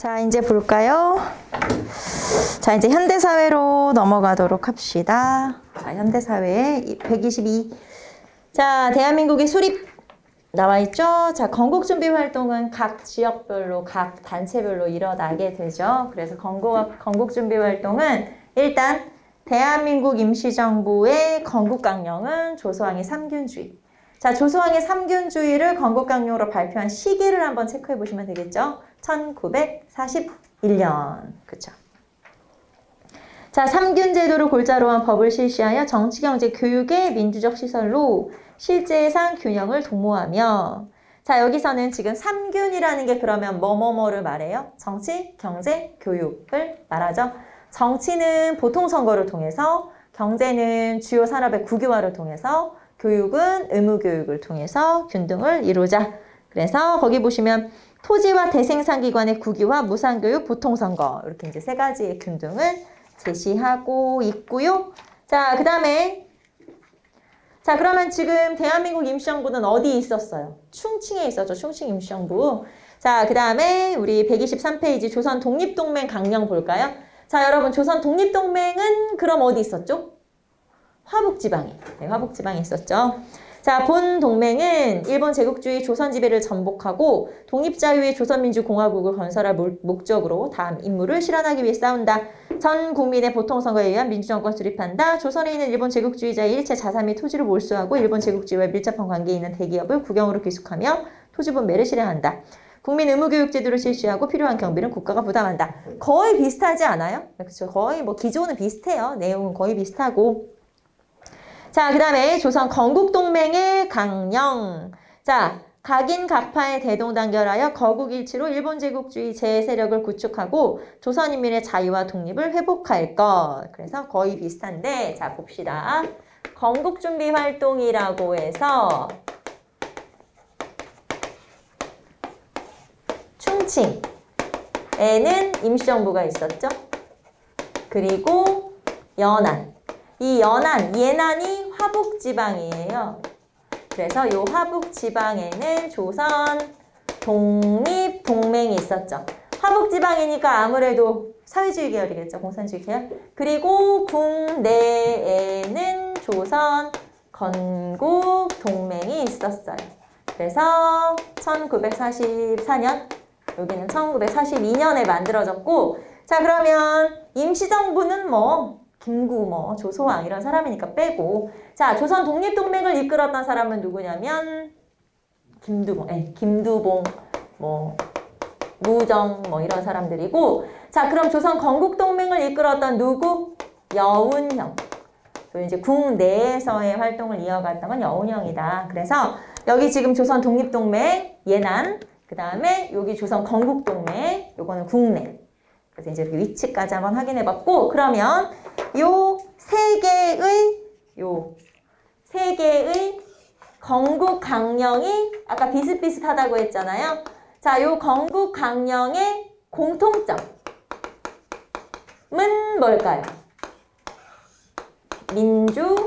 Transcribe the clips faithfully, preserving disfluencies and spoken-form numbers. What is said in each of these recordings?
자, 이제 볼까요? 자, 이제 현대사회로 넘어가도록 합시다. 자, 현대사회 백이십이. 자, 대한민국의 수립 나와 있죠? 자, 건국준비 활동은 각 지역별로, 각 단체별로 일어나게 되죠. 그래서 건국, 건국준비 활동은 일단 대한민국 임시정부의 건국강령은 조소왕의 삼균주의. 자, 조소왕의 삼균주의를 건국강령으로 발표한 시기를 한번 체크해 보시면 되겠죠? 천구백사십일 년. 그쵸? 자, 삼균제도를 골자로 한 법을 실시하여 정치, 경제, 교육의 민주적 시설로 실제상 균형을 도모하며. 자, 여기서는 지금 삼균이라는 게 그러면 뭐뭐뭐를 말해요? 정치, 경제, 교육을 말하죠. 정치는 보통선거를 통해서, 경제는 주요 산업의 국유화를 통해서, 교육은 의무교육을 통해서 균등을 이루자. 그래서 거기 보시면 토지와 대생산기관의 국유화, 무상교육, 보통선거 이렇게 이제 세 가지의 균등을 제시하고 있고요. 자, 그 다음에 자, 그러면 지금 대한민국 임시정부는 어디 있었어요? 충칭에 있었죠. 충칭 임시정부. 자, 그 다음에 우리 백이십삼 페이지 조선 독립동맹 강령 볼까요? 자, 여러분 조선 독립동맹은 그럼 어디 있었죠? 화북지방에. 네, 화북지방에 있었죠. 자, 본 동맹은 일본 제국주의 조선 지배를 전복하고 독립자유의 조선민주공화국을 건설할 목적으로 다음 임무를 실현하기 위해 싸운다. 전 국민의 보통선거에 의한 민주정권 수립한다. 조선에 있는 일본 제국주의자의 일체 자산 및 토지를 몰수하고 일본 제국주의와 밀접한 관계에 있는 대기업을 국영으로 귀속하며 토지분배를 실행한다. 국민 의무교육제도를 실시하고 필요한 경비는 국가가 부담한다. 거의 비슷하지 않아요? 그렇죠. 거의 뭐 기조는 비슷해요. 내용은 거의 비슷하고. 자, 그 다음에 조선 건국동맹의 강령. 자, 각인 각파의 대동단결하여 거국일치로 일본 제국주의 제세력을 구축하고 조선인민의 자유와 독립을 회복할 것. 그래서 거의 비슷한데, 자, 봅시다. 건국준비 활동이라고 해서 충칭에는 임시정부가 있었죠. 그리고 연안. 이 연안, 예난이 화북지방이에요. 그래서 이 화북지방에는 조선 독립동맹이 있었죠. 화북지방이니까 아무래도 사회주의 계열이겠죠. 공산주의 계열. 그리고 국내에는 조선 건국동맹이 있었어요. 그래서 천구백사십사 년, 여기는 천구백사십이 년에 만들어졌고, 자, 그러면 임시정부는 뭐 김구, 뭐 조소왕 이런 사람이니까 빼고, 자, 조선 독립동맹을 이끌었던 사람은 누구냐면 김두봉, 에, 김두봉, 뭐 무정, 뭐 이런 사람들이고, 자, 그럼 조선 건국동맹을 이끌었던 누구? 여운형. 또 이제 국내에서의 활동을 이어갔던 건 여운형이다. 그래서 여기 지금 조선 독립동맹 예난, 그 다음에 여기 조선 건국동맹, 요거는 국내. 그래서 이제 이렇게 위치까지 한번 확인해봤고, 그러면 요 세 개의 요 세 개의 건국강령이 아까 비슷비슷하다고 했잖아요. 자, 요 건국강령의 공통점은 뭘까요? 민주,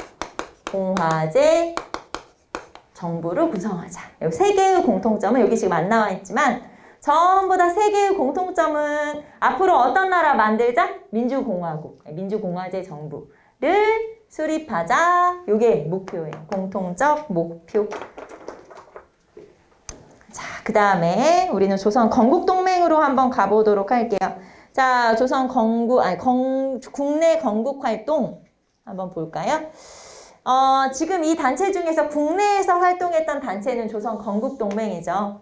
공화제, 정부를 구성하자. 요 세 개의 공통점은 여기 지금 안 나와 있지만 전부 다 세 개의 공통점은 앞으로 어떤 나라 만들자? 민주공화국, 민주공화제 정부를 수립하자. 요게 목표예요. 공통적 목표. 자, 그 다음에 우리는 조선 건국동맹으로 한번 가보도록 할게요. 자, 조선 건국, 아니, 건, 국내 건국활동 한번 볼까요? 어, 지금 이 단체 중에서 국내에서 활동했던 단체는 조선 건국동맹이죠.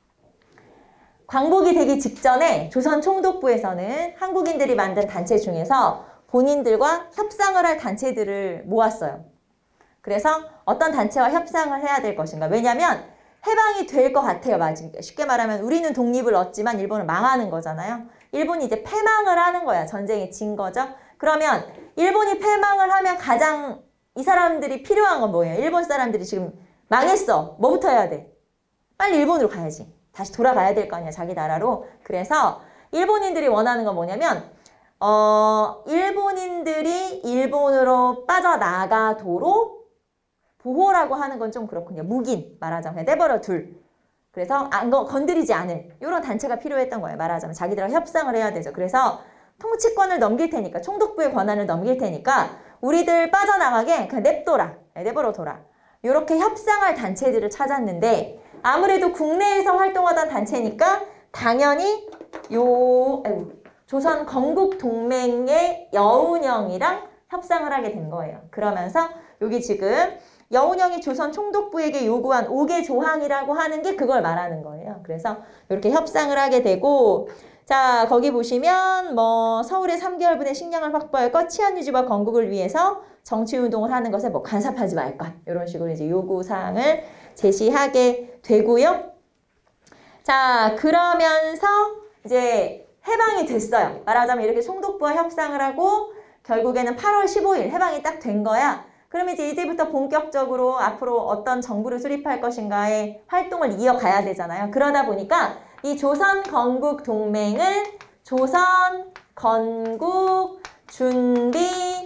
광복이 되기 직전에 조선 총독부에서는 한국인들이 만든 단체 중에서 본인들과 협상을 할 단체들을 모았어요. 그래서 어떤 단체와 협상을 해야 될 것인가. 왜냐하면 해방이 될 것 같아요. 쉽게 말하면 우리는 독립을 얻지만 일본은 망하는 거잖아요. 일본이 이제 패망을 하는 거야. 전쟁에 진 거죠. 그러면 일본이 패망을 하면 가장 이 사람들이 필요한 건 뭐예요? 일본 사람들이 지금 망했어. 뭐부터 해야 돼? 빨리 일본으로 가야지. 다시 돌아가야 될 거 아니야, 자기 나라로. 그래서 일본인들이 원하는 건 뭐냐면 어, 일본인들이 일본으로 빠져나가도록 보호라고 하는 건 좀 그렇군요. 묵인 말하자면 내버려 둘. 그래서 안 거 건드리지 않을 이런 단체가 필요했던 거예요. 말하자면 자기들하고 협상을 해야 되죠. 그래서 통치권을 넘길 테니까 총독부의 권한을 넘길 테니까 우리들 빠져나가게 그냥 냅둬라. 내버려둬라. 이렇게 협상할 단체들을 찾았는데 아무래도 국내에서 활동하던 단체니까 당연히 요 아이고, 조선 건국동맹의 여운형이랑 협상을 하게 된 거예요. 그러면서 여기 지금 여운형이 조선 총독부에게 요구한 오 개 조항이라고 하는 게 그걸 말하는 거예요. 그래서 이렇게 협상을 하게 되고 자 거기 보시면 뭐 서울에 삼 개월분의 식량을 확보할 것, 치안 유지와 건국을 위해서 정치운동을 하는 것에 뭐 간섭하지 말 것 이런 식으로 이제 요구사항을 제시하게 되고요. 자 그러면서 이제 해방이 됐어요. 말하자면 이렇게 총독부와 협상을 하고 결국에는 팔월 십오일 해방이 딱 된 거야. 그러면 이제 이제부터 본격적으로 앞으로 어떤 정부를 수립할 것인가의 활동을 이어가야 되잖아요. 그러다 보니까 이 조선 건국 동맹은 조선 건국 준비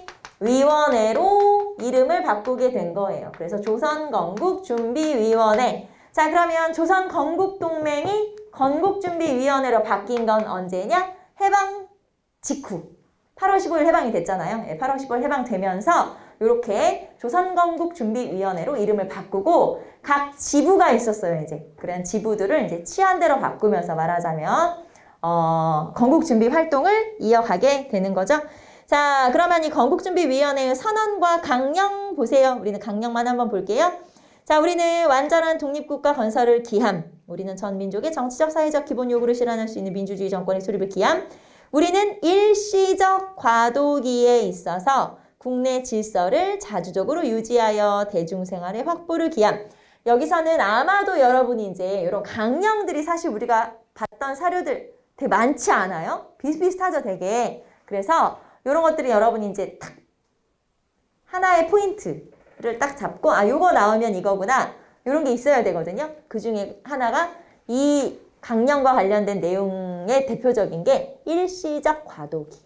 위원회로 이름을 바꾸게 된 거예요. 그래서 조선 건국 준비 위원회. 자, 그러면 조선 건국 동맹이 건국 준비 위원회로 바뀐 건 언제냐? 해방 직후. 팔월 십오일 해방이 됐잖아요. 예, 팔월 십오일 해방되면서 이렇게 조선건국준비위원회로 이름을 바꾸고 각 지부가 있었어요. 이제 그런 지부들을 이제 치안대로 바꾸면서 말하자면 어, 건국준비 활동을 이어가게 되는 거죠. 자, 그러면 이 건국준비위원회의 선언과 강령 보세요. 우리는 강령만 한번 볼게요. 자, 우리는 완전한 독립국가 건설을 기함. 우리는 전 민족의 정치적, 사회적 기본 요구를 실현할 수 있는 민주주의 정권의 수립을 기함. 우리는 일시적 과도기에 있어서 국내 질서를 자주적으로 유지하여 대중생활의 확보를 기함. 여기서는 아마도 여러분이 이제 이런 강령들이 사실 우리가 봤던 사료들 되게 많지 않아요? 비슷비슷하죠, 되게. 그래서 이런 것들이 여러분이 이제 딱 하나의 포인트를 딱 잡고 아, 요거 나오면 이거구나. 이런 게 있어야 되거든요. 그 중에 하나가 이 강령과 관련된 내용의 대표적인 게 일시적 과도기.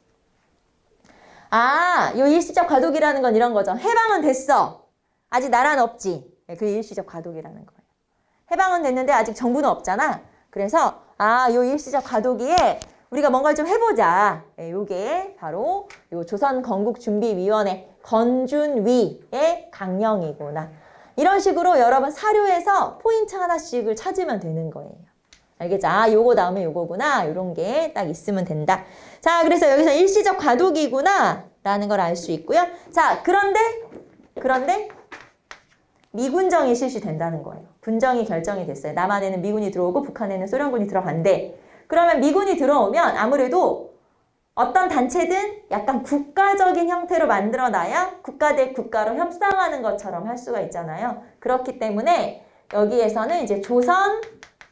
아, 요 일시적 과도기라는 건 이런 거죠. 해방은 됐어. 아직 나라는 없지. 그게 일시적 과도기라는 거예요. 해방은 됐는데 아직 정부는 없잖아. 그래서 아, 요 일시적 과도기에 우리가 뭔가를 좀 해보자. 요게 바로 요 조선건국준비위원회 건준위의 강령이구나. 이런 식으로 여러분 사료에서 포인트 하나씩을 찾으면 되는 거예요. 알겠죠? 아, 요거 나오면 요거구나. 요런 게 딱 있으면 된다. 자, 그래서 여기서 일시적 과도기구나 라는 걸 알 수 있고요. 자, 그런데 그런데 미군정이 실시된다는 거예요. 군정이 결정이 됐어요. 남한에는 미군이 들어오고 북한에는 소련군이 들어간대. 그러면 미군이 들어오면 아무래도 어떤 단체든 약간 국가적인 형태로 만들어놔야 국가 대 국가로 협상하는 것처럼 할 수가 있잖아요. 그렇기 때문에 여기에서는 이제 조선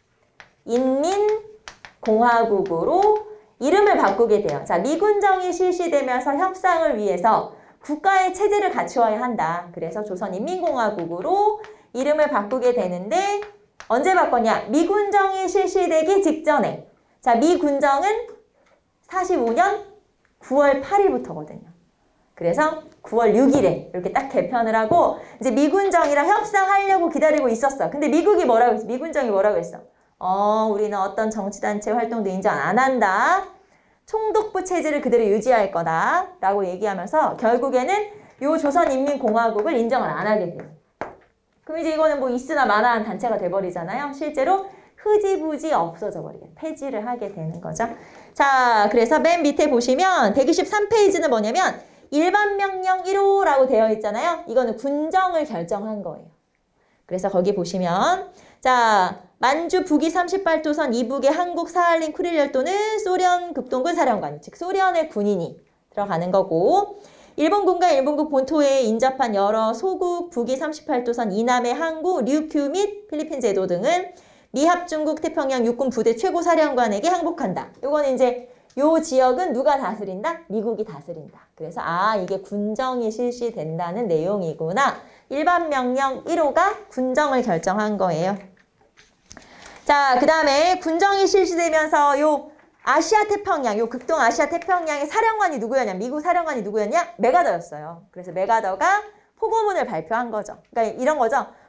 인민공화국으로 이름을 바꾸게 돼요. 자, 미군정이 실시되면서 협상을 위해서 국가의 체제를 갖추어야 한다. 그래서 조선인민공화국으로 이름을 바꾸게 되는데 언제 바꿨냐? 미군정이 실시되기 직전에. 자, 미군정은 사십오년 구월 팔일부터거든요. 그래서 구월 육일에 이렇게 딱 개편을 하고 이제 미군정이랑 협상하려고 기다리고 있었어. 근데 미국이 뭐라고 했어? 미군정이 뭐라고 했어? 어, 우리는 어떤 정치단체 활동도 인정 안 한다. 총독부 체제를 그대로 유지할 거다. 라고 얘기하면서 결국에는 요 조선인민공화국을 인정을 안 하게 돼요. 그럼 이제 이거는 뭐 있으나 마나한 단체가 돼버리잖아요. 실제로 흐지부지 없어져 버리게 폐지를 하게 되는 거죠. 자, 그래서 맨 밑에 보시면 백이십삼 페이지는 뭐냐면 일반명령 일 호라고 되어 있잖아요. 이거는 군정을 결정한 거예요. 그래서 거기 보시면 자, 만주 북위 삼십팔 도선 이북의 한국 사할린 쿠릴 열도는 소련 급동군 사령관, 즉 소련의 군인이 들어가는 거고 일본군과 일본국 본토에 인접한 여러 소국 북위 삼십팔 도선 이남의 항구, 류큐 및 필리핀 제도 등은 미합중국 태평양 육군 부대 최고 사령관에게 항복한다. 요거는 이제 요 지역은 누가 다스린다? 미국이 다스린다. 그래서 아, 이게 군정이 실시된다는 내용이구나. 일반명령 일 호가 군정을 결정한 거예요. 자, 그 다음에 군정이 실시되면서 요 아시아 태평양, 요 극동 아시아 태평양의 사령관이 누구였냐? 미국 사령관이 누구였냐? 메가더였어요. 그래서 메가더가 포고문을 발표한 거죠. 그러니까 이런 거죠.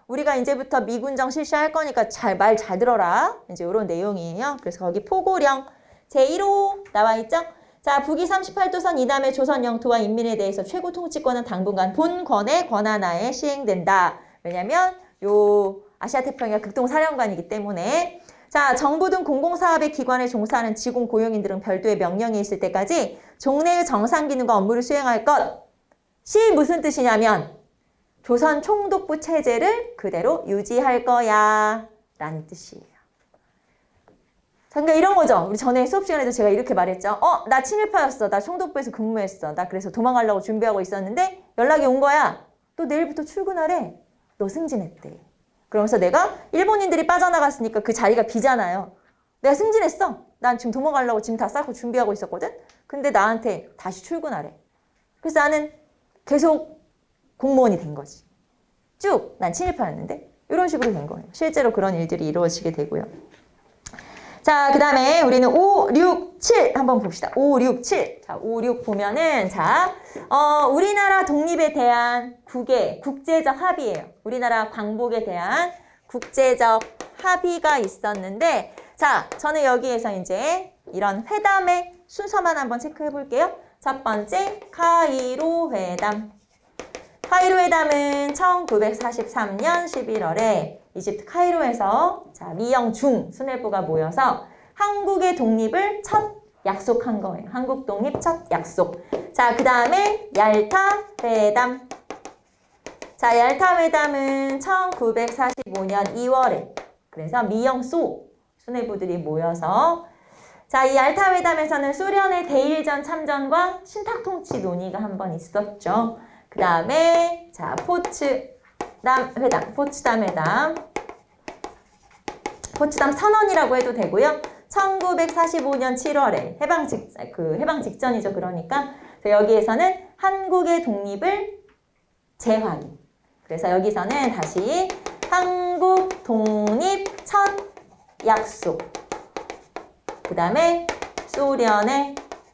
우리가 이제부터 미군정 실시할 거니까 잘, 말 잘 들어라. 이제 이런 내용이에요. 그래서 거기 포고령 제일 호 나와 있죠? 자, 북위 삼십팔 도선 이남의 조선 영토와 인민에 대해서 최고 통치권은 당분간 본권의 권한하에 시행된다. 왜냐면 요 아시아 태평양 극동사령관이기 때문에 자, 정부 등 공공사업의 기관에 종사하는 직공 고용인들은 별도의 명령이 있을 때까지 종래의 정상 기능과 업무를 수행할 것이 무슨 뜻이냐면 조선 총독부 체제를 그대로 유지할 거야 라는 뜻이에요. 그러니까 이런 거죠. 우리 전에 수업 시간에도 제가 이렇게 말했죠. 어, 나 친일파였어. 나 총독부에서 근무했어. 나 그래서 도망가려고 준비하고 있었는데 연락이 온 거야. 또 내일부터 출근하래. 너 승진했대. 그러면서 내가 일본인들이 빠져나갔으니까 그 자리가 비잖아요. 내가 승진했어. 난 지금 도망가려고 짐 다 싸고 준비하고 있었거든. 근데 나한테 다시 출근하래. 그래서 나는 계속 공무원이 된 거지. 쭉 난 친일파였는데 이런 식으로 된 거예요. 실제로 그런 일들이 이루어지게 되고요. 자, 그 다음에 우리는 오, 육, 칠 한번 봅시다. 오, 육, 칠. 자, 오, 육 보면은 자, 어, 우리나라 독립에 대한 국외, 국제적 합의예요. 우리나라 광복에 대한 국제적 합의가 있었는데 자, 저는 여기에서 이제 이런 회담의 순서만 한번 체크해 볼게요. 첫 번째, 카이로 회담. 카이로 회담은 천구백사십삼 년 십일월에 이집트 카이로에서 자, 미영중 수뇌부가 모여서 한국의 독립을 첫 약속한 거예요. 한국 독립 첫 약속. 자, 그 다음에 얄타 회담. 자, 얄타 회담은 천구백사십오 년 이월에 그래서 미영소 수뇌부들이 모여서 자, 이 얄타 회담에서는 소련의 대일전 참전과 신탁통치 논의가 한번 있었죠. 그 다음에 자, 포츠담 회담, 포츠담 회담. 포츠담 선언이라고 해도 되고요. 천구백사십오 년 칠월에 해방 직, 그 해방 직전이죠. 그러니까 여기에서는 한국의 독립을 재확인. 그래서 여기서는 다시 한국 독립 첫 약속. 그 다음에 소련의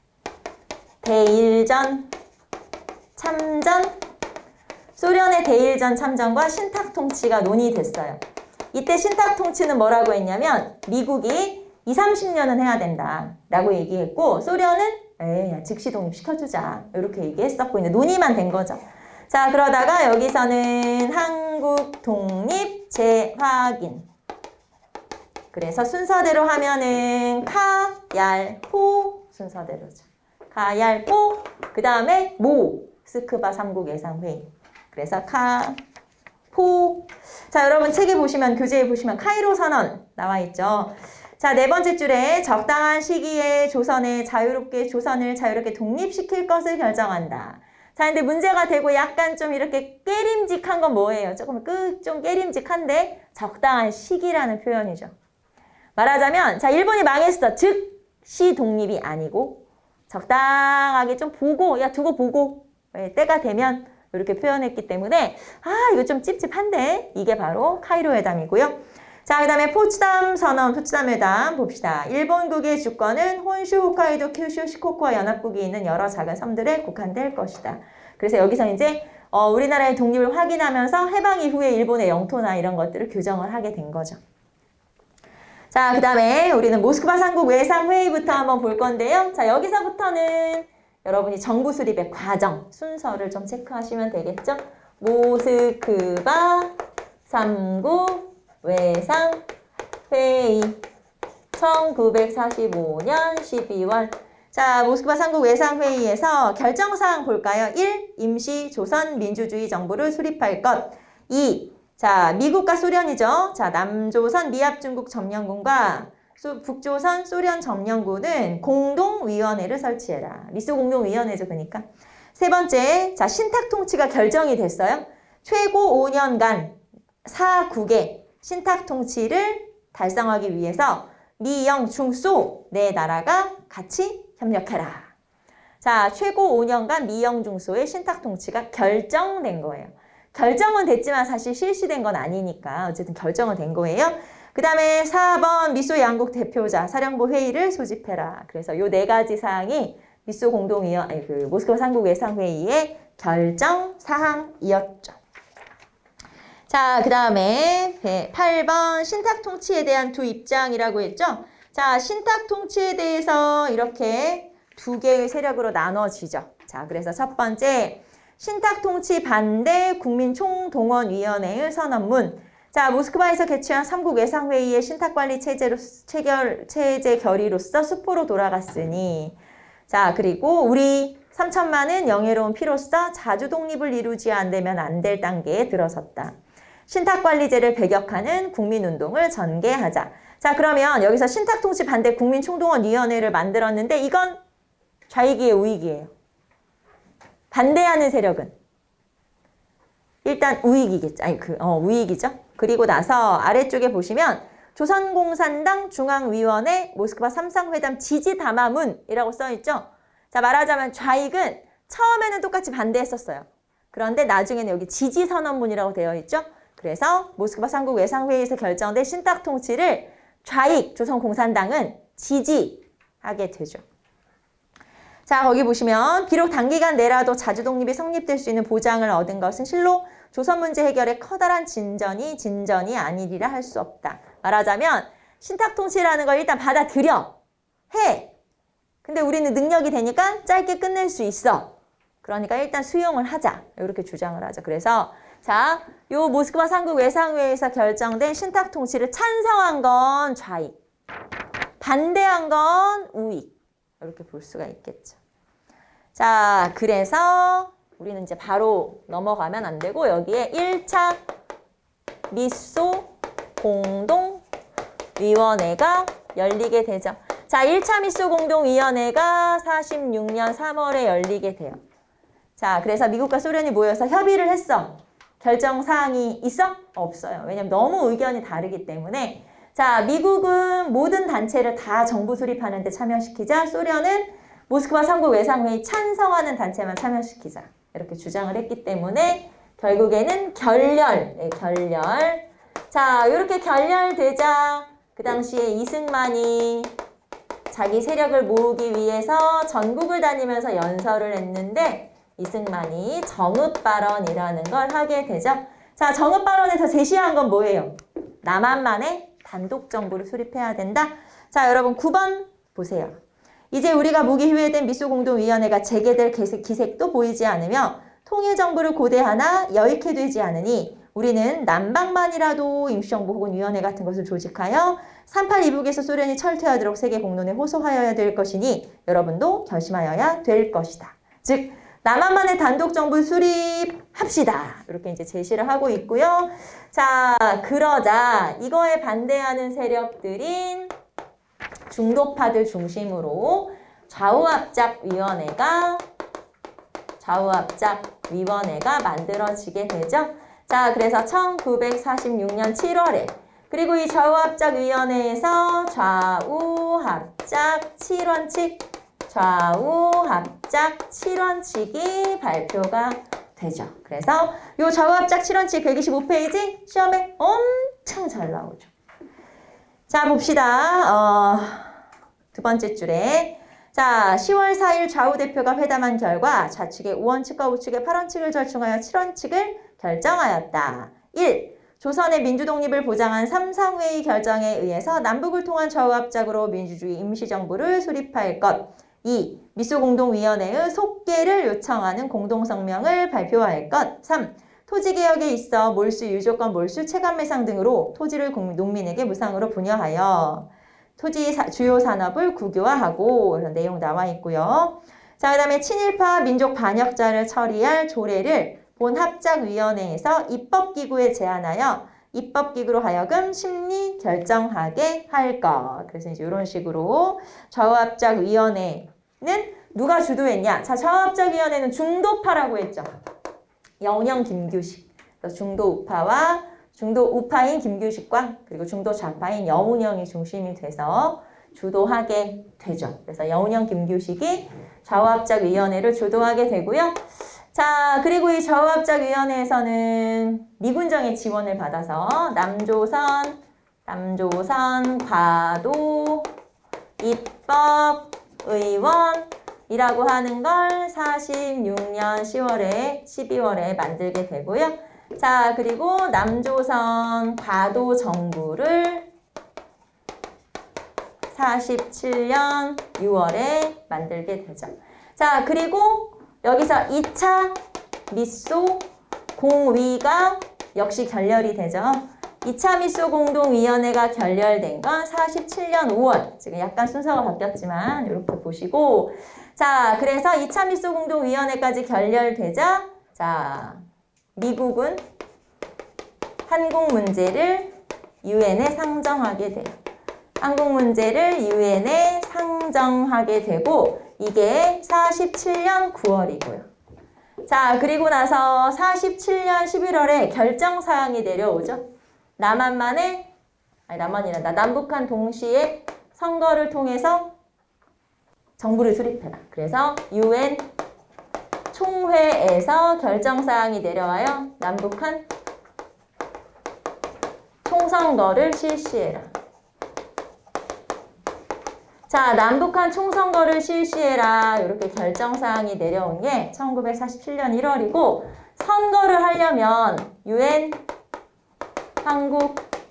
대일전 참전, 소련의 대일전 참전과 신탁통치가 논의됐어요. 이때 신탁통치는 뭐라고 했냐면 미국이 이삼십 년은 해야 된다 라고 얘기했고 소련은 에이, 즉시 독립시켜주자 이렇게 얘기했었고 이제 논의만 된 거죠. 자, 그러다가 여기서는 한국 독립 재확인. 그래서 순서대로 하면은 카, 얄, 포 순서대로죠. 카, 얄, 포, 그 다음에 모, 스크바 삼국 예상회의. 그래서 카, 포. 자, 여러분 책에 보시면, 교재에 보시면 카이로 선언 나와 있죠. 자, 네 번째 줄에 적당한 시기에 조선에 자유롭게, 조선을 자유롭게 독립시킬 것을 결정한다. 자, 근데 문제가 되고 약간 좀 이렇게 깨림직한 건 뭐예요? 조금 끝, 좀 깨림직한데 적당한 시기라는 표현이죠. 말하자면, 자, 일본이 망했어. 즉시 독립이 아니고 적당하게 좀 보고, 야, 두고 보고, 네, 때가 되면 이렇게 표현했기 때문에 아, 이거 좀 찝찝한데 이게 바로 카이로 회담이고요. 자, 그 다음에 포츠담 선언, 포츠담 회담 봅시다. 일본국의 주권은 혼슈, 홋카이도, 큐슈, 시코쿠와 연합국이 있는 여러 작은 섬들에 국한될 것이다. 그래서 여기서 이제 어, 우리나라의 독립을 확인하면서 해방 이후에 일본의 영토나 이런 것들을 규정을 하게 된 거죠. 자, 그 다음에 우리는 모스크바 삼국 외상회의부터 한번 볼 건데요. 자, 여기서부터는 여러분이 정부 수립의 과정, 순서를 좀 체크하시면 되겠죠? 모스크바 삼국 외상회의 천구백사십오 년 십이월. 자, 모스크바 삼국 외상회의에서 결정사항 볼까요? 일. 임시 조선 민주주의 정부를 수립할 것. 이. 자, 미국과 소련이죠. 자, 남조선 미합중국 점령군과 소, 북조선 소련 점령군은 공동위원회를 설치해라. 미소 공동위원회죠, 그러니까. 세 번째, 자, 신탁통치가 결정이 됐어요. 최고 오 년간 사국의 신탁통치를 달성하기 위해서 미, 영, 중, 소 네 나라가 같이 협력해라. 자, 최고 오 년간 미, 영, 중, 소의 신탁통치가 결정된 거예요. 결정은 됐지만 사실 실시된 건 아니니까 어쨌든 결정은 된 거예요. 그 다음에 사 번 미소 양국 대표자 사령부 회의를 소집해라. 그래서 요 네 가지 사항이 미소 공동위원, 아니 그 모스크바 삼국 외상회의의 결정 사항이었죠. 자, 자, 그 다음에 팔 번 신탁 통치에 대한 두 입장이라고 했죠. 자, 신탁 통치에 대해서 이렇게 두 개의 세력으로 나눠지죠. 자, 그래서 첫 번째 신탁 통치 반대 국민총동원위원회의 선언문. 자, 모스크바에서 개최한 삼국 외상회의의 신탁관리 체제로, 체결, 체제 결의로서 수포로 돌아갔으니. 자, 그리고 우리 삼천만은 영예로운 피로써 자주 독립을 이루지 않으면 안 될 단계에 들어섰다. 신탁관리제를 배격하는 국민운동을 전개하자. 자, 그러면 여기서 신탁통치 반대 국민총동원위원회를 만들었는데 이건 좌익이에요, 우익이에요? 반대하는 세력은? 일단 우익이겠죠. 아니, 그, 어, 우익이죠. 그리고 나서 아래쪽에 보시면 조선공산당 중앙위원회 모스크바 삼상회담 지지담화문이라고 써있죠. 자, 말하자면 좌익은 처음에는 똑같이 반대했었어요. 그런데 나중에는 여기 지지선언문이라고 되어 있죠. 그래서 모스크바 삼국 외상회의에서 결정된 신탁 통치를 좌익 조선공산당은 지지하게 되죠. 자, 거기 보시면 비록 단기간 내라도 자주독립이 성립될 수 있는 보장을 얻은 것은 실로 조선 문제 해결에 커다란 진전이 진전이 아니리라 할 수 없다. 말하자면 신탁 통치라는 걸 일단 받아들여. 해. 근데 우리는 능력이 되니까 짧게 끝낼 수 있어. 그러니까 일단 수용을 하자. 이렇게 주장을 하죠. 그래서 자, 요 모스크바 삼국 외상회의에서 결정된 신탁 통치를 찬성한 건 좌익, 반대한 건 우익. 이렇게 볼 수가 있겠죠. 자, 그래서 우리는 이제 바로 넘어가면 안 되고 여기에 일 차 미소 공동위원회가 열리게 되죠. 자, 일 차 미소 공동위원회가 사십육 년 삼월에 열리게 돼요. 자, 그래서 미국과 소련이 모여서 협의를 했어. 결정 사항이 있어? 없어요. 왜냐면 너무 의견이 다르기 때문에. 자, 미국은 모든 단체를 다 정부 수립하는 데 참여시키자. 소련은 모스크바 삼국 외상회의 찬성하는 단체만 참여시키자. 이렇게 주장을 했기 때문에 결국에는 결렬, 네, 결렬. 자, 이렇게 결렬되자 그 당시에 이승만이 자기 세력을 모으기 위해서 전국을 다니면서 연설을 했는데 이승만이 정읍발언이라는 걸 하게 되죠. 자, 정읍발언에서 제시한 건 뭐예요? 남한만의 단독 정부를 수립해야 된다. 자, 여러분 구 번 보세요. 이제 우리가 무기 휴회된 미소공동위원회가 재개될 기색도 보이지 않으며 통일정부를 고대하나 여의케 되지 않으니 우리는 남방만이라도 임시정부 혹은 위원회 같은 것을 조직하여 삼팔 이북에서 소련이 철퇴하도록 세계 공론에 호소하여야 될 것이니 여러분도 결심하여야 될 것이다. 즉 남한만의 단독 정부 수립합시다. 이렇게 이제 제시를 하고 있고요. 자, 그러자 이거에 반대하는 세력들인 중도파들 중심으로 좌우합작위원회가 좌우합작위원회가 만들어지게 되죠. 자, 그래서 천구백사십육 년 칠월에 그리고 이 좌우합작위원회에서 좌우합작 칠 원칙 좌우합작 칠 원칙이 발표가 되죠. 그래서 이 좌우합작 칠 원칙 백이십오 페이지 시험에 엄청 잘 나오죠. 자, 봅시다. 어, 두 번째 줄에 자, 시월 사일 좌우대표가 회담한 결과 좌측의 오 원칙과 우측의 팔 원칙을 절충하여 칠 원칙을 결정하였다. 일. 조선의 민주독립을 보장한 삼상회의 결정에 의해서 남북을 통한 좌우합작으로 민주주의 임시정부를 수립할 것. 이. 미소공동위원회의 속개를 요청하는 공동성명을 발표할 것. 삼. 토지개혁에 있어 몰수, 유조권 몰수, 체감매상 등으로 토지를 농민에게 무상으로 분여하여 토지 사, 주요 산업을 국유화하고 이런 내용 나와 있고요. 자, 그 다음에 친일파 민족 반역자를 처리할 조례를 본합작위원회에서 입법기구에 제안하여 입법기구로 하여금 심리 결정하게 할 것. 그래서 이제 이런 식으로 좌우합작위원회는 누가 주도했냐? 자, 좌우합작위원회는 중도파라고 했죠. 영영 김규식. 그래서 중도 우파와 중도 우파인 김규식과 그리고 중도 좌파인 여운형이 중심이 돼서 주도하게 되죠. 그래서 여운형 김규식이 좌우합작위원회를 주도하게 되고요. 자, 그리고 이 좌우합작위원회에서는 미군정의 지원을 받아서 남조선, 남조선, 과도, 입법, 의원이라고 하는 걸 사십육 년 시월에, 십이월에 만들게 되고요. 자, 그리고 남조선 과도 정부를 사십칠 년 유월에 만들게 되죠. 자, 그리고 여기서 이 차 미소 공위가 역시 결렬이 되죠. 이 차 미소 공동위원회가 결렬된 건 사십칠 년 오월. 지금 약간 순서가 바뀌었지만 이렇게 보시고, 자, 그래서 이 차 미소 공동위원회까지 결렬되자, 자, 미국은 한국 문제를 유엔에 상정하게 돼요. 한국 문제를 유엔에 상정하게 되고, 이게 사십칠 년 구월이고요. 자, 그리고 나서 사십칠 년 십일월에 결정사항이 내려오죠. 남한만의, 아니 남한이란다. 남북한 동시에 선거를 통해서 정부를 수립해라. 그래서 유엔 총회에서 결정사항이 내려와요. 남북한 총선거를 실시해라. 자, 남북한 총선거를 실시해라. 이렇게 결정사항이 내려온 게 천구백사십칠 년 일월이고, 선거를 하려면 유엔 한국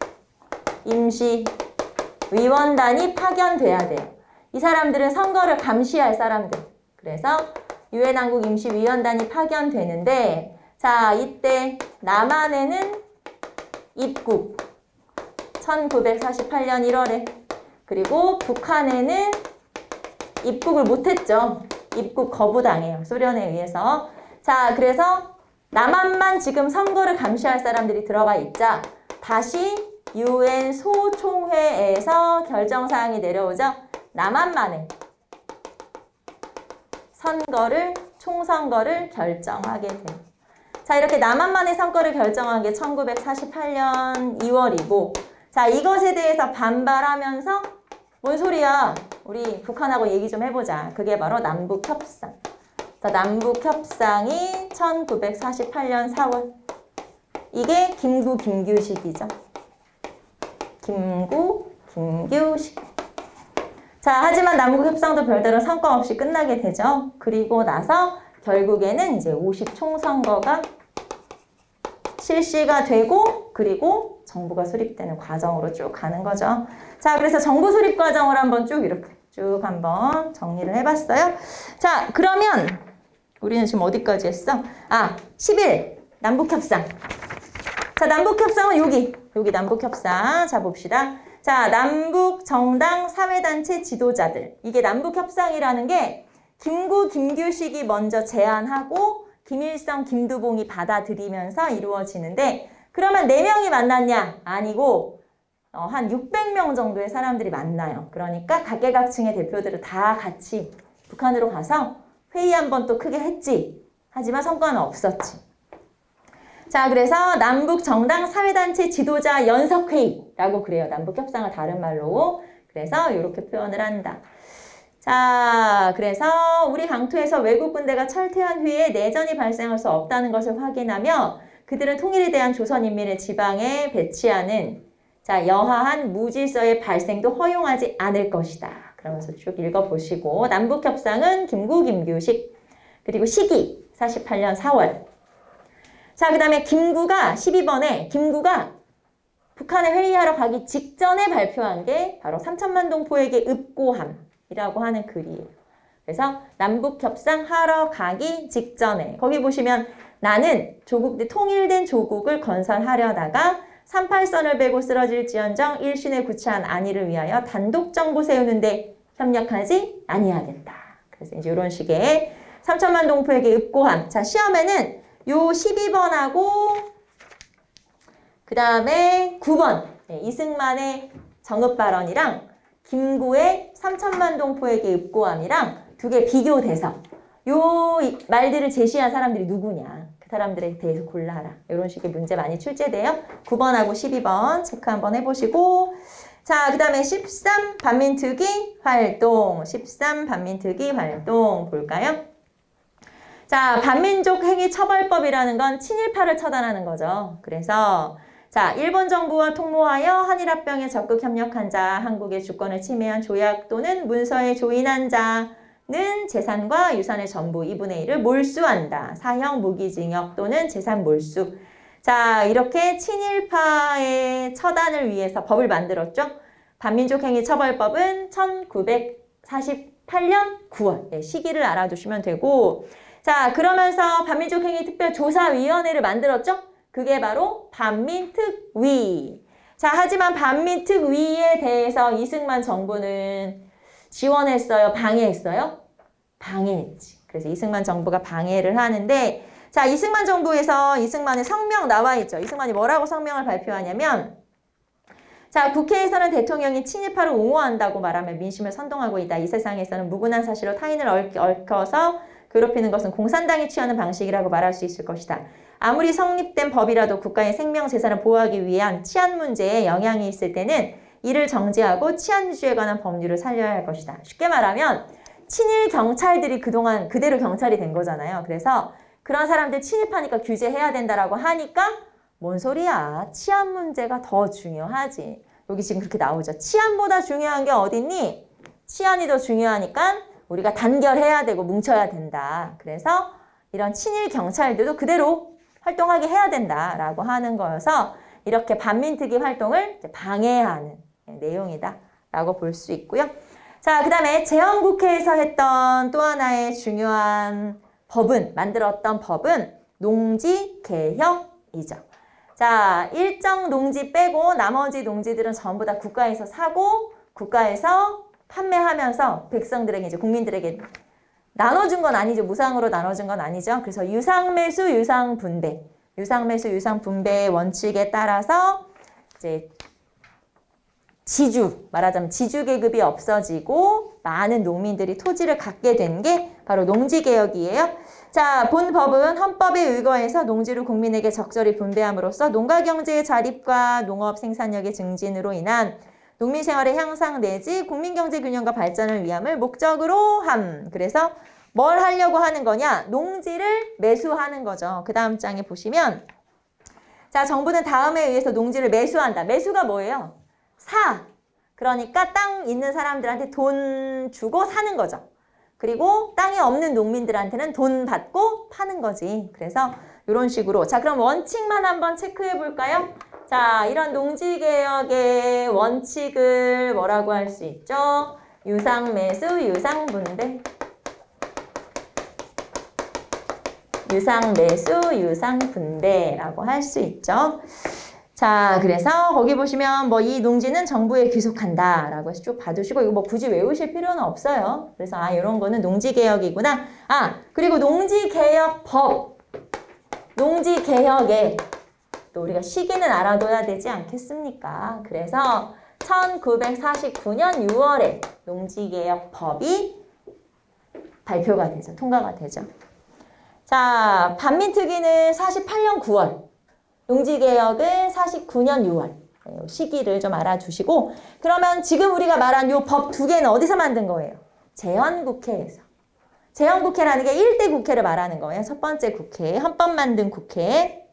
임시위원단이 파견돼야 돼요. 이 사람들은 선거를 감시할 사람들. 그래서 유엔 한국 임시위원단이 파견되는데, 자, 이때 남한에는 입국 천구백사십팔 년 일월에, 그리고 북한에는 입국을 못했죠. 입국 거부당해요. 소련에 의해서. 자, 그래서 남한만 지금 선거를 감시할 사람들이 들어가 있자 다시 유엔 소총회에서 결정사항이 내려오죠. 남한만의 선거를, 총선거를 결정하게 돼요. 자, 이렇게 남한만의 선거를 결정한 게 천구백사십팔 년 이월이고, 자, 이것에 대해서 반발하면서 뭔 소리야? 우리 북한하고 얘기 좀 해보자. 그게 바로 남북협상. 자, 남북협상이 천구백사십팔 년 사월. 이게 김구, 김규식이죠. 김구, 김규식. 자, 하지만 남북협상도 별다른 성과 없이 끝나게 되죠. 그리고 나서 결국에는 이제 오십 총선거가 실시가 되고, 그리고 정부가 수립되는 과정으로 쭉 가는 거죠. 자, 그래서 정부 수립 과정을 한번 쭉 이렇게 쭉 한번 정리를 해봤어요. 자, 그러면 우리는 지금 어디까지 했어? 아, 십 일 남북협상. 자, 남북협상은 여기, 여기 남북협상. 자, 봅시다. 자, 남북 정당 사회단체 지도자들. 이게 남북협상이라는 게 김구, 김규식이 먼저 제안하고 김일성, 김두봉이 받아들이면서 이루어지는데, 그러면 네 명이 만났냐? 아니고 어, 한 육백 명 정도의 사람들이 만나요. 그러니까 각계각층의 대표들을 다 같이 북한으로 가서 회의 한번 또 크게 했지. 하지만 성과는 없었지. 자, 그래서 남북 정당 사회단체 지도자 연석회의라고 그래요. 남북협상을 다른 말로. 그래서 이렇게 표현을 한다. 자, 그래서 우리 강토에서 외국 군대가 철퇴한 후에 내전이 발생할 수 없다는 것을 확인하며 그들은 통일에 대한 조선인민의 지방에 배치하는, 자, 여하한 무질서의 발생도 허용하지 않을 것이다. 그러면서 쭉 읽어보시고, 남북협상은 김구, 김규식, 그리고 시기 사십팔 년 사월. 자, 그 다음에 김구가 십이 번에 김구가 북한에 회의하러 가기 직전에 발표한 게 바로 삼천만 동포에게 읍고함이라고 하는 글이에요. 그래서 남북협상 하러 가기 직전에, 거기 보시면 나는 조국, 통일된 조국을 건설하려다가 삼십팔 선을 베고 쓰러질지언정 일신에 구차한 안위를 위하여 단독 정부 세우는데 협력하지 아니하겠다. 그래서 이제 이런 식의 삼천만 동포에게 읍고함. 자, 시험에는 요 십이 번하고 그 다음에 구 번 네, 이승만의 정읍 발언이랑 김구의 삼천만 동포에게 읍고함이랑 두 개 비교돼서 요 말들을 제시한 사람들이 누구냐, 그 사람들에 대해서 골라라. 이런 식의 문제 많이 출제돼요. 구 번하고 십이 번 체크 한번 해보시고, 자, 그 다음에 십삼 반민특위 활동. 십삼 반민특위 활동 볼까요? 자, 반민족 행위 처벌법이라는 건 친일파를 처단하는 거죠. 그래서 자, 일본 정부와 통모하여 한일합병에 적극 협력한 자, 한국의 주권을 침해한 조약 또는 문서에 조인한 자는 재산과 유산의 전부 이분의 일을 몰수한다. 사형 무기징역 또는 재산 몰수. 자, 이렇게 친일파의 처단을 위해서 법을 만들었죠. 반민족행위 처벌법은 천구백사십팔 년 구월, 네, 시기를 알아두시면 되고, 자, 그러면서 반민족행위 특별조사위원회를 만들었죠. 그게 바로 반민특위. 자, 하지만 반민특위에 대해서 이승만 정부는 지원했어요? 방해했어요? 방해했지. 그래서 이승만 정부가 방해를 하는데, 자, 이승만 정부에서 이승만의 성명 나와 있죠. 이승만이 뭐라고 성명을 발표하냐면, 자, 국회에서는 대통령이 친일파를 옹호한다고 말하며 민심을 선동하고 있다. 이 세상에서는 무근한 사실로 타인을 얽혀서 괴롭히는 것은 공산당이 취하는 방식이라고 말할 수 있을 것이다. 아무리 성립된 법이라도 국가의 생명, 재산을 보호하기 위한 치안 문제에 영향이 있을 때는 이를 정지하고 치안 유지에 관한 법률을 살려야 할 것이다. 쉽게 말하면 친일 경찰들이 그동안 그대로 경찰이 된 거잖아요. 그래서 그런 사람들 친일파니까 규제해야 된다라고 하니까 뭔 소리야. 치안 문제가 더 중요하지. 여기 지금 그렇게 나오죠. 치안보다 중요한 게 어딨니? 치안이 더 중요하니까 우리가 단결해야 되고 뭉쳐야 된다. 그래서 이런 친일 경찰들도 그대로 활동하게 해야 된다라고 하는 거여서 이렇게 반민특위 활동을 방해하는 내용이다라고 볼 수 있고요. 자, 그 다음에 재헌국회에서 했던 또 하나의 중요한 법은, 만들었던 법은 농지개혁이죠. 자, 일정 농지 빼고 나머지 농지들은 전부 다 국가에서 사고 국가에서 판매하면서 백성들에게, 이제 국민들에게 나눠준 건 아니죠. 무상으로 나눠준 건 아니죠. 그래서 유상매수, 유상분배, 유상매수, 유상분배의 원칙에 따라서 이제 지주, 말하자면 지주계급이 없어지고 많은 농민들이 토지를 갖게 된 게 바로 농지개혁이에요. 자, 본 법은 헌법에 의거해서 농지를 국민에게 적절히 분배함으로써 농가경제의 자립과 농업 생산력의 증진으로 인한 농민 생활의 향상 내지 국민경제 균형과 발전을 위함을 목적으로 함. 그래서 뭘 하려고 하는 거냐? 농지를 매수하는 거죠. 그 다음 장에 보시면, 자, 정부는 다음에 의해서 농지를 매수한다. 매수가 뭐예요? 사. 그러니까 땅 있는 사람들한테 돈 주고 사는 거죠. 그리고 땅이 없는 농민들한테는 돈 받고 파는 거지. 그래서 이런 식으로. 자, 그럼 원칙만 한번 체크해 볼까요? 자, 이런 농지개혁의 원칙을 뭐라고 할 수 있죠? 유상매수, 유상분배. 유상매수, 유상분배라고 할 수 있죠. 자, 그래서 거기 보시면 뭐 이 농지는 정부에 귀속한다 라고 해서 쭉 봐두시고, 이거 뭐 굳이 외우실 필요는 없어요. 그래서 아, 이런 거는 농지개혁이구나. 아, 그리고 농지개혁법, 농지개혁에 또 우리가 시기는 알아둬야 되지 않겠습니까? 그래서 천구백사십구 년 유월에 농지개혁법이 발표가 되죠. 통과가 되죠. 자, 반민특위는 사십팔 년 구월, 농지개혁은 사십구 년 유월. 시기를 좀 알아두시고, 그러면 지금 우리가 말한 요 법 두 개는 어디서 만든 거예요? 재헌국회에서. 재헌국회라는 게 일 대 국회를 말하는 거예요. 첫 번째 국회, 헌법 만든 국회.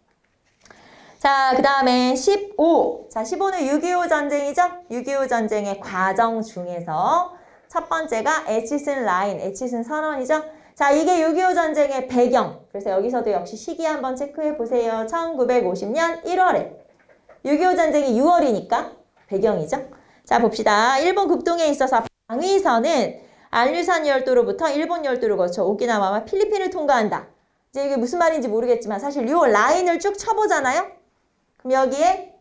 자, 그 다음에 십오. 자, 십오는 육이오 전쟁이죠? 육이오 전쟁의 과정 중에서 첫 번째가 에치슨 라인, 에치슨 선언이죠? 자, 이게 육이오 전쟁의 배경. 그래서 여기서도 역시 시기 한번 체크해 보세요. 천구백오십 년 일월에. 육이오 전쟁이 유월이니까 배경이죠. 자, 봅시다. 일본 극동에 있어서 방위선은 안류산 열도로부터 일본 열도를 거쳐 오키나와와 필리핀을 통과한다. 이제 이게 무슨 말인지 모르겠지만 사실 요 라인을 쭉 쳐보잖아요. 그럼 여기에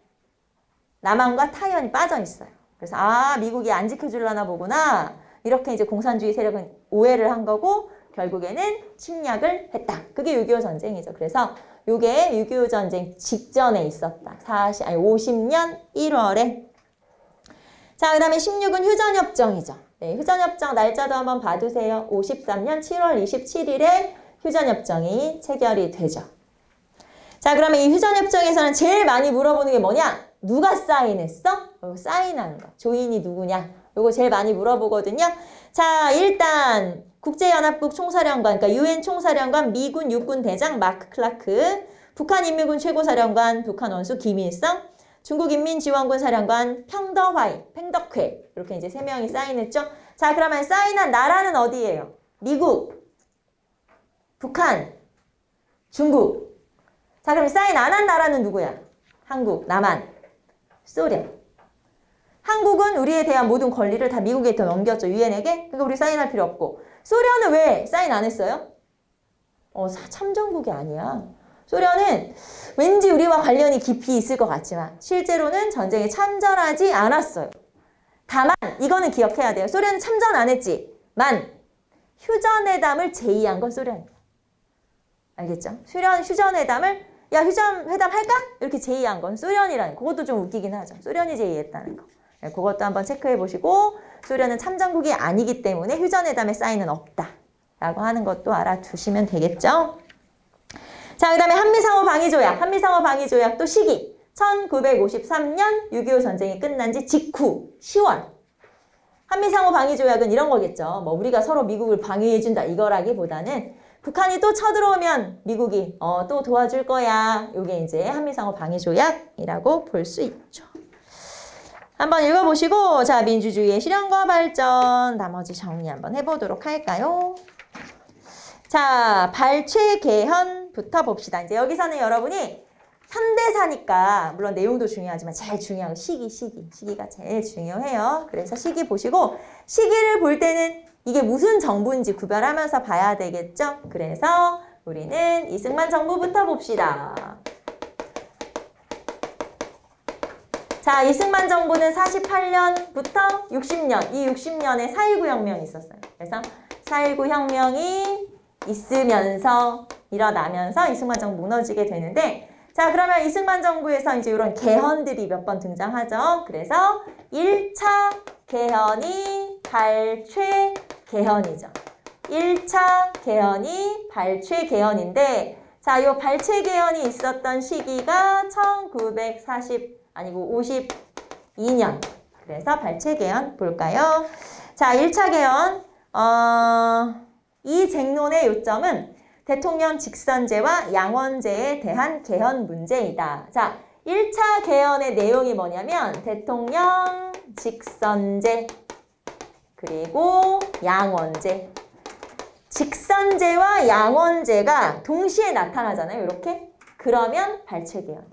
남한과 타이완이 빠져 있어요. 그래서 아, 미국이 안 지켜주려나 보구나. 이렇게 이제 공산주의 세력은 오해를 한 거고 결국에는 침략을 했다. 그게 육이오 전쟁이죠. 그래서 이게 육이오 전쟁 직전에 있었다. 사십, 아니 오십 년 일월에. 자, 그 다음에 십육은 휴전협정이죠. 네, 휴전협정 날짜도 한번 봐두세요. 오십삼 년 칠월 이십칠일에 휴전협정이 체결이 되죠. 자, 그러면 이 휴전협정에서는 제일 많이 물어보는 게 뭐냐? 누가 사인했어? 어, 사인하는 거. 조인이 누구냐? 요거 제일 많이 물어보거든요. 자, 일단 국제연합국 총사령관, 그러니까 유엔 총사령관 미군 육군 대장 마크 클라크, 북한 인민군 최고사령관 북한 원수 김일성, 중국 인민지원군 사령관 평덕화이, 팽덕회, 이렇게 이제 세 명이 사인했죠. 자, 그러면 사인한 나라는 어디예요? 미국, 북한, 중국. 자, 그럼 사인 안 한 나라는 누구야? 한국, 남한, 소련. 한국은 우리에 대한 모든 권리를 다 미국에 더 넘겼죠. 유엔에게. 그러니까 우리 사인할 필요 없고. 소련은 왜 사인 안 했어요? 어, 참전국이 아니야. 소련은 왠지 우리와 관련이 깊이 있을 것 같지만 실제로는 전쟁에 참전하지 않았어요. 다만 이거는 기억해야 돼요. 소련은 참전 안 했지. 만 휴전회담을 제의한 건 소련이에요. 알겠죠? 소련 휴전회담을 야 휴전회담 할까? 이렇게 제의한 건 소련이라는 거. 그것도 좀 웃기긴 하죠. 소련이 제의했다는 거. 네, 그것도 한번 체크해 보시고 소련은 참전국이 아니기 때문에 휴전회담에 사인은 없다. 라고 하는 것도 알아두시면 되겠죠? 자, 그 다음에 한미상호방위조약. 한미상호방위조약 또 시기. 천구백오십삼 년 육이오 전쟁이 끝난 지 직후 시월. 한미상호방위조약은 이런 거겠죠. 뭐 우리가 서로 미국을 방위해준다 이거라기보다는 북한이 또 쳐들어오면 미국이 어, 또 도와줄 거야. 이게 이제 한미상호방위조약이라고 볼 수 있죠. 한번 읽어보시고 자 민주주의의 실현과 발전 나머지 정리 한번 해보도록 할까요? 자 발췌 개헌부터 봅시다. 이제 여기서는 여러분이 현대사니까 물론 내용도 중요하지만 제일 중요한 시기 시기 시기가 제일 중요해요. 그래서 시기 보시고 시기를 볼 때는 이게 무슨 정부인지 구별하면서 봐야 되겠죠. 그래서 우리는 이승만 정부부터 봅시다. 자, 이승만 정부는 사십팔 년부터 육십 년, 이 육십 년에 사 일구 혁명이 있었어요. 그래서 사 일구 혁명이 있으면서 일어나면서 이승만 정부 무너지게 되는데 자, 그러면 이승만 정부에서 이제 이런 개헌들이 몇 번 등장하죠. 그래서 일 차 개헌이 발췌 개헌이죠. 일 차 개헌이 발췌 개헌인데 자, 이 발췌 개헌이 있었던 시기가 천구백사십 아니고 오십이 년. 그래서 발췌 개헌 볼까요? 자, 일 차 개헌. 어, 이 쟁론의 요점은 대통령 직선제와 양원제에 대한 개헌 문제이다. 자, 일 차 개헌의 내용이 뭐냐면 대통령 직선제 그리고 양원제. 직선제와 양원제가 동시에 나타나잖아요. 이렇게. 그러면 발췌 개헌.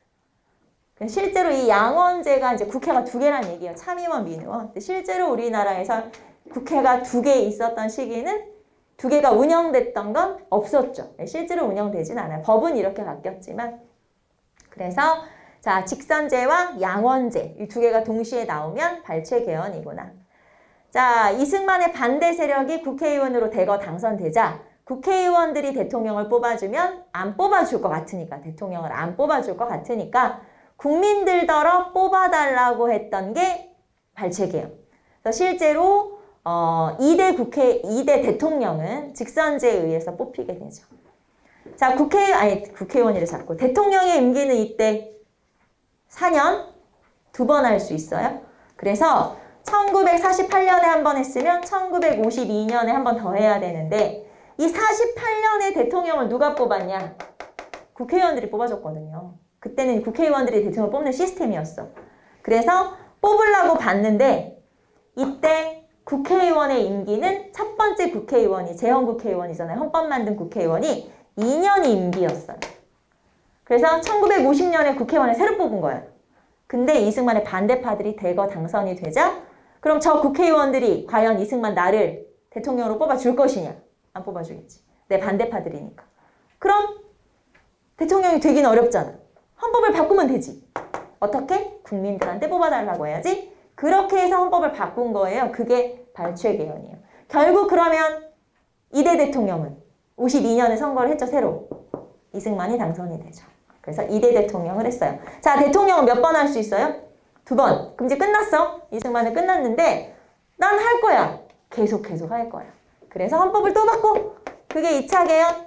실제로 이 양원제가 이제 국회가 두 개란 얘기예요. 참의원, 민의원. 근데 실제로 우리나라에서 국회가 두 개 있었던 시기는 두 개가 운영됐던 건 없었죠. 실제로 운영되진 않아요. 법은 이렇게 바뀌었지만. 그래서 자 직선제와 양원제 이 두 개가 동시에 나오면 발췌 개헌이구나. 자 이승만의 반대 세력이 국회의원으로 대거 당선되자 국회의원들이 대통령을 뽑아주면 안 뽑아줄 것 같으니까 대통령을 안 뽑아줄 것 같으니까 국민들더러 뽑아달라고 했던 게 발췌 개헌. 그래서 실제로 어, 이 대 국회, 이 대 대통령은 직선제에 의해서 뽑히게 되죠. 자, 국회, 아니, 국회의원이래 자꾸. 대통령의 임기는 이때 사 년 두 번 할 수 있어요. 그래서 천구백사십팔 년에 한 번 했으면 천구백오십이 년에 한 번 더 해야 되는데 이 사십팔 년에 대통령을 누가 뽑았냐? 국회의원들이 뽑아줬거든요. 그때는 국회의원들이 대통령을 뽑는 시스템이었어. 그래서 뽑으려고 봤는데 이때 국회의원의 임기는 첫 번째 국회의원이 재헌국회의원이잖아요. 헌법 만든 국회의원이 이 년이 임기였어요. 그래서 천구백오십 년에 국회의원을 새로 뽑은 거예요. 근데 이승만의 반대파들이 대거 당선이 되자 그럼 저 국회의원들이 과연 이승만 나를 대통령으로 뽑아줄 것이냐? 안 뽑아주겠지. 내 반대파들이니까. 그럼 대통령이 되긴 어렵잖아. 헌법을 바꾸면 되지. 어떻게? 국민들한테 뽑아달라고 해야지. 그렇게 해서 헌법을 바꾼 거예요. 그게 발췌 개헌이에요. 결국 그러면 이 대 대통령은 오십이 년에 선거를 했죠. 새로. 이승만이 당선이 되죠. 그래서 이 대 대통령을 했어요. 자, 대통령은 몇 번 할 수 있어요? 두 번. 그럼 이제 끝났어. 이승만은 끝났는데 난 할 거야. 계속 계속 할 거야. 그래서 헌법을 또 바꿔. 그게 이 차 개헌.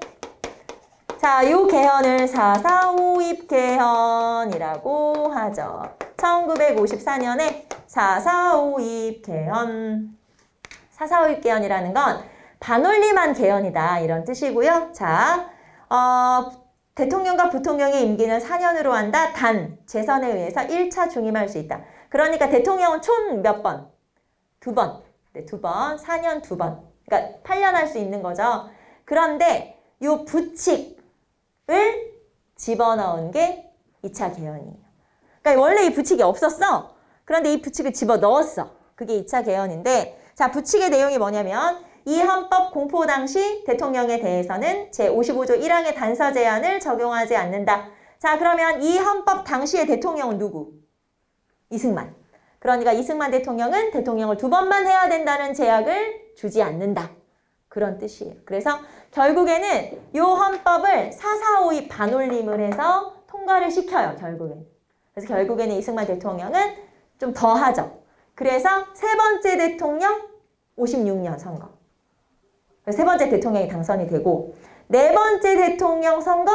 자, 요 개헌을 사사오입 개헌이라고 하죠. 천구백오십사 년에 사사오입 개헌. 사사오입 개헌이라는 건 반올림한 개헌이다. 이런 뜻이고요. 자, 어, 대통령과 부통령의 임기는 사 년으로 한다. 단, 재선에 의해서 일 차 중임할 수 있다. 그러니까 대통령은 총 몇 번? 두 번. 네, 두 번. 사 년 두 번. 그러니까 팔 년 할 수 있는 거죠. 그런데 요 부칙을 집어넣은 게 이 차 개헌이에요. 그러니까 원래 이 부칙이 없었어. 그런데 이 부칙을 집어넣었어. 그게 이 차 개헌인데 자, 부칙의 내용이 뭐냐면 이 헌법 공포 당시 대통령에 대해서는 제오십오 조 일 항의 단서 제한을 적용하지 않는다. 자, 그러면 이 헌법 당시의 대통령은 누구? 이승만. 그러니까 이승만 대통령은 대통령을 두 번만 해야 된다는 제약을 주지 않는다. 그런 뜻이에요. 그래서 결국에는 이 헌법을 사사오이 반올림을 해서 통과를 시켜요. 결국엔. 그래서 결국에는 이승만 대통령은 좀 더 하죠. 그래서 세 번째 대통령 오십육 년 선거. 세 번째 대통령이 당선이 되고 네 번째 대통령 선거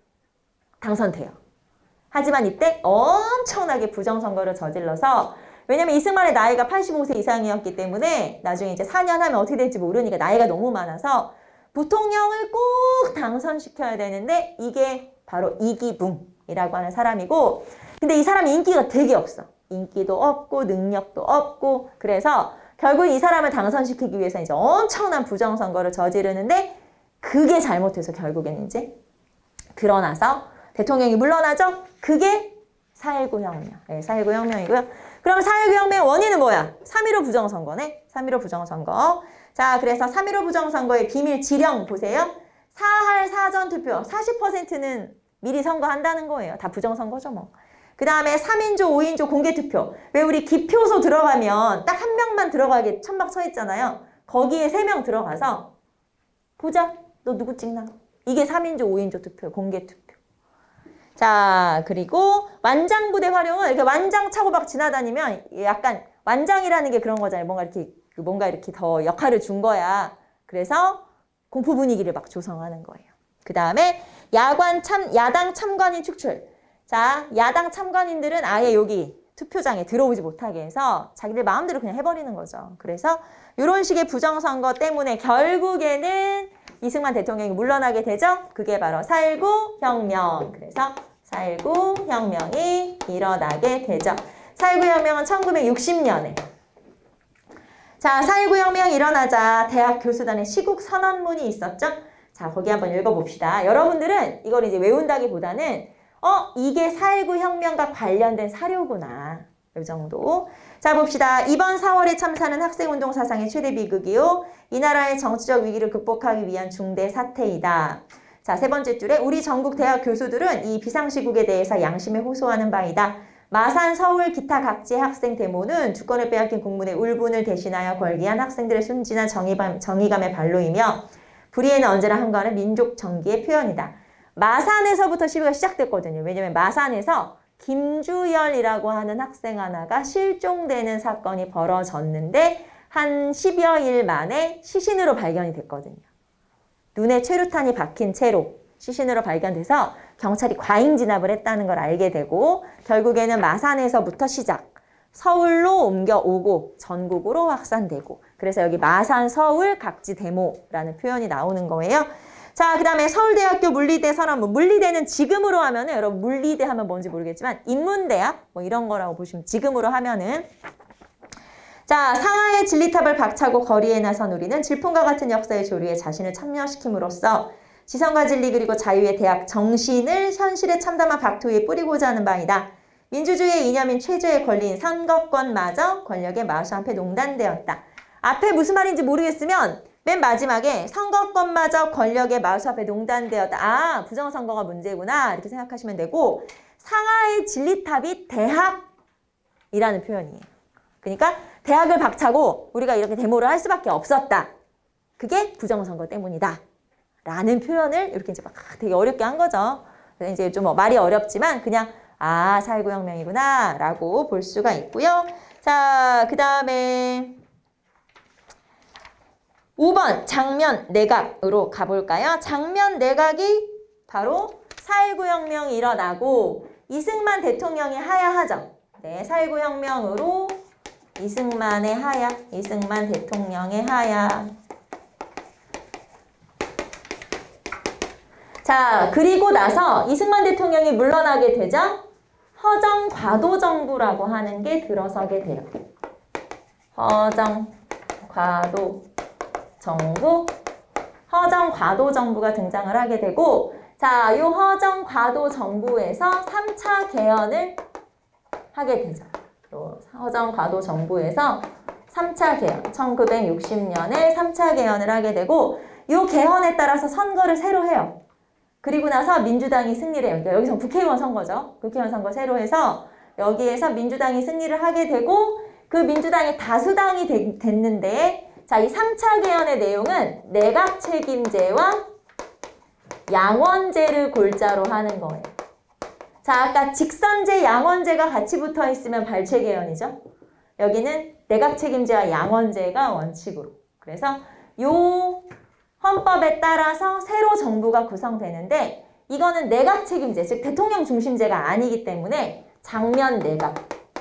당선돼요. 하지만 이때 엄청나게 부정선거를 저질러서 왜냐면 이승만의 나이가 팔십오 세 이상이었기 때문에 나중에 이제 사 년 하면 어떻게 될지 모르니까 나이가 너무 많아서 부통령을 꼭 당선시켜야 되는데 이게 바로 이기붕이라고 하는 사람이고 근데 이 사람이 인기가 되게 없어. 인기도 없고 능력도 없고 그래서 결국 이 사람을 당선시키기 위해서 이제 엄청난 부정선거를 저지르는데 그게 잘못해서 결국에는 이제 드러나서 대통령이 물러나죠? 그게 사 일구 혁명. 네, 사 일구 혁명이고요. 그럼 사 일구 혁명의 원인은 뭐야? 삼 일오 부정선거네. 삼 일오 부정선거. 자, 그래서 삼 일오 부정선거의 비밀 지령 보세요. 사할 사전투표 사십 퍼센트는 미리 선거한다는 거예요. 다 부정선거죠 뭐. 그 다음에 삼 인조, 오 인조 공개투표. 왜 우리 기표소 들어가면 딱 한 명만 들어가게 천막 쳐 있잖아요. 거기에 세 명 들어가서 보자. 너 누구 찍나? 이게 삼 인조, 오 인조 투표, 공개투표. 자, 그리고 완장부대 활용은 이렇게 완장 차고 막 지나다니면 약간 완장이라는 게 그런 거잖아요. 뭔가 이렇게 뭔가 이렇게 더 역할을 준 거야. 그래서 공포 분위기를 막 조성하는 거예요. 그 다음에 야관 참 야당 참관인 축출. 자, 야당 참관인들은 아예 여기 투표장에 들어오지 못하게 해서 자기들 마음대로 그냥 해버리는 거죠. 그래서 이런 식의 부정선거 때문에 결국에는 이승만 대통령이 물러나게 되죠. 그게 바로 사 일구 혁명. 그래서 사 일구 혁명이 일어나게 되죠. 사 일구 혁명은 천구백육십 년에. 자, 사 일구 혁명 일어나자 대학 교수단의 시국 선언문이 있었죠. 자, 거기 한번 읽어봅시다. 여러분들은 이걸 이제 외운다기보다는 어, 이게 사 일구 혁명과 관련된 사료구나. 이 정도. 자, 봅시다. 이번 사월에 참사는 학생운동 사상의 최대 비극이요. 이 나라의 정치적 위기를 극복하기 위한 중대 사태이다. 자, 세 번째 줄에 우리 전국 대학 교수들은 이 비상시국에 대해서 양심에 호소하는 바이다. 마산, 서울, 기타 각지의 학생 데모는 주권을 빼앗긴 국민의 울분을 대신하여 걸기한 학생들의 순진한 정의감, 정의감의 발로이며 불의에는 언제나 한가하는 민족 정기의 표현이다. 마산에서부터 시위가 시작됐거든요. 왜냐면 마산에서 김주열이라고 하는 학생 하나가 실종되는 사건이 벌어졌는데 한 십여 일 만에 시신으로 발견이 됐거든요. 눈에 최루탄이 박힌 채로 시신으로 발견돼서 경찰이 과잉 진압을 했다는 걸 알게 되고 결국에는 마산에서부터 시작, 서울로 옮겨오고 전국으로 확산되고 그래서 여기 마산, 서울, 각지 데모라는 표현이 나오는 거예요. 자, 그 다음에 서울대학교 물리대 선언문. 물리대는 지금으로 하면은 여러분 물리대 하면 뭔지 모르겠지만 인문대학 뭐 이런 거라고 보시면 지금으로 하면은 자, 상하의 진리탑을 박차고 거리에 나선 우리는 질풍과 같은 역사의 조류에 자신을 참여시킴으로써 지성과 진리 그리고 자유의 대학 정신을 현실에 참담한 박토 위에 뿌리고자 하는 바이다. 민주주의의 이념인 최저의 권리인 선거권마저 권력의 마수 앞에 농단되었다. 앞에 무슨 말인지 모르겠으면 맨 마지막에 선거권마저 권력의 마수 앞에 농단되었다. 아, 부정선거가 문제구나 이렇게 생각하시면 되고 상하의 진리탑이 대학이라는 표현이에요. 그러니까 대학을 박차고 우리가 이렇게 데모를 할 수밖에 없었다. 그게 부정선거 때문이다. 라는 표현을 이렇게 이제 막 되게 어렵게 한 거죠. 그래서 이제 좀 말이 어렵지만 그냥 아, 사 일구 혁명이구나 라고 볼 수가 있고요. 자, 그 다음에 오 번 장면 내각으로 가볼까요? 장면 내각이 바로 사 일구 혁명이 일어나고 이승만 대통령이 하야하죠. 네, 사 일구 혁명으로 이승만의 하야, 이승만 대통령의 하야. 자, 그리고 나서 이승만 대통령이 물러나게 되죠. 허정 과도 정부라고 하는 게 들어서게 돼요. 허정 과도 정부, 허정 과도 정부가 등장을 하게 되고 자, 요 허정 과도 정부에서 삼 차 개헌을 하게 되죠. 요 허정 과도 정부에서 삼 차 개헌, 천구백육십 년에 삼 차 개헌을 하게 되고 요 개헌에 따라서 선거를 새로 해요. 그리고 나서 민주당이 승리를 해요. 그러니까 여기서 국회의원 선거죠. 국회의원 선거 새로 해서 여기에서 민주당이 승리를 하게 되고 그 민주당이 다수당이 되, 됐는데 자, 이 삼 차 개헌의 내용은 내각 책임제와 양원제를 골자로 하는 거예요. 자, 아까 직선제, 양원제가 같이 붙어 있으면 발췌 개헌이죠. 여기는 내각 책임제와 양원제가 원칙으로. 그래서 요 헌법에 따라서 새로 정부가 구성되는데 이거는 내각 책임제, 즉 대통령 중심제가 아니기 때문에 장면 내각.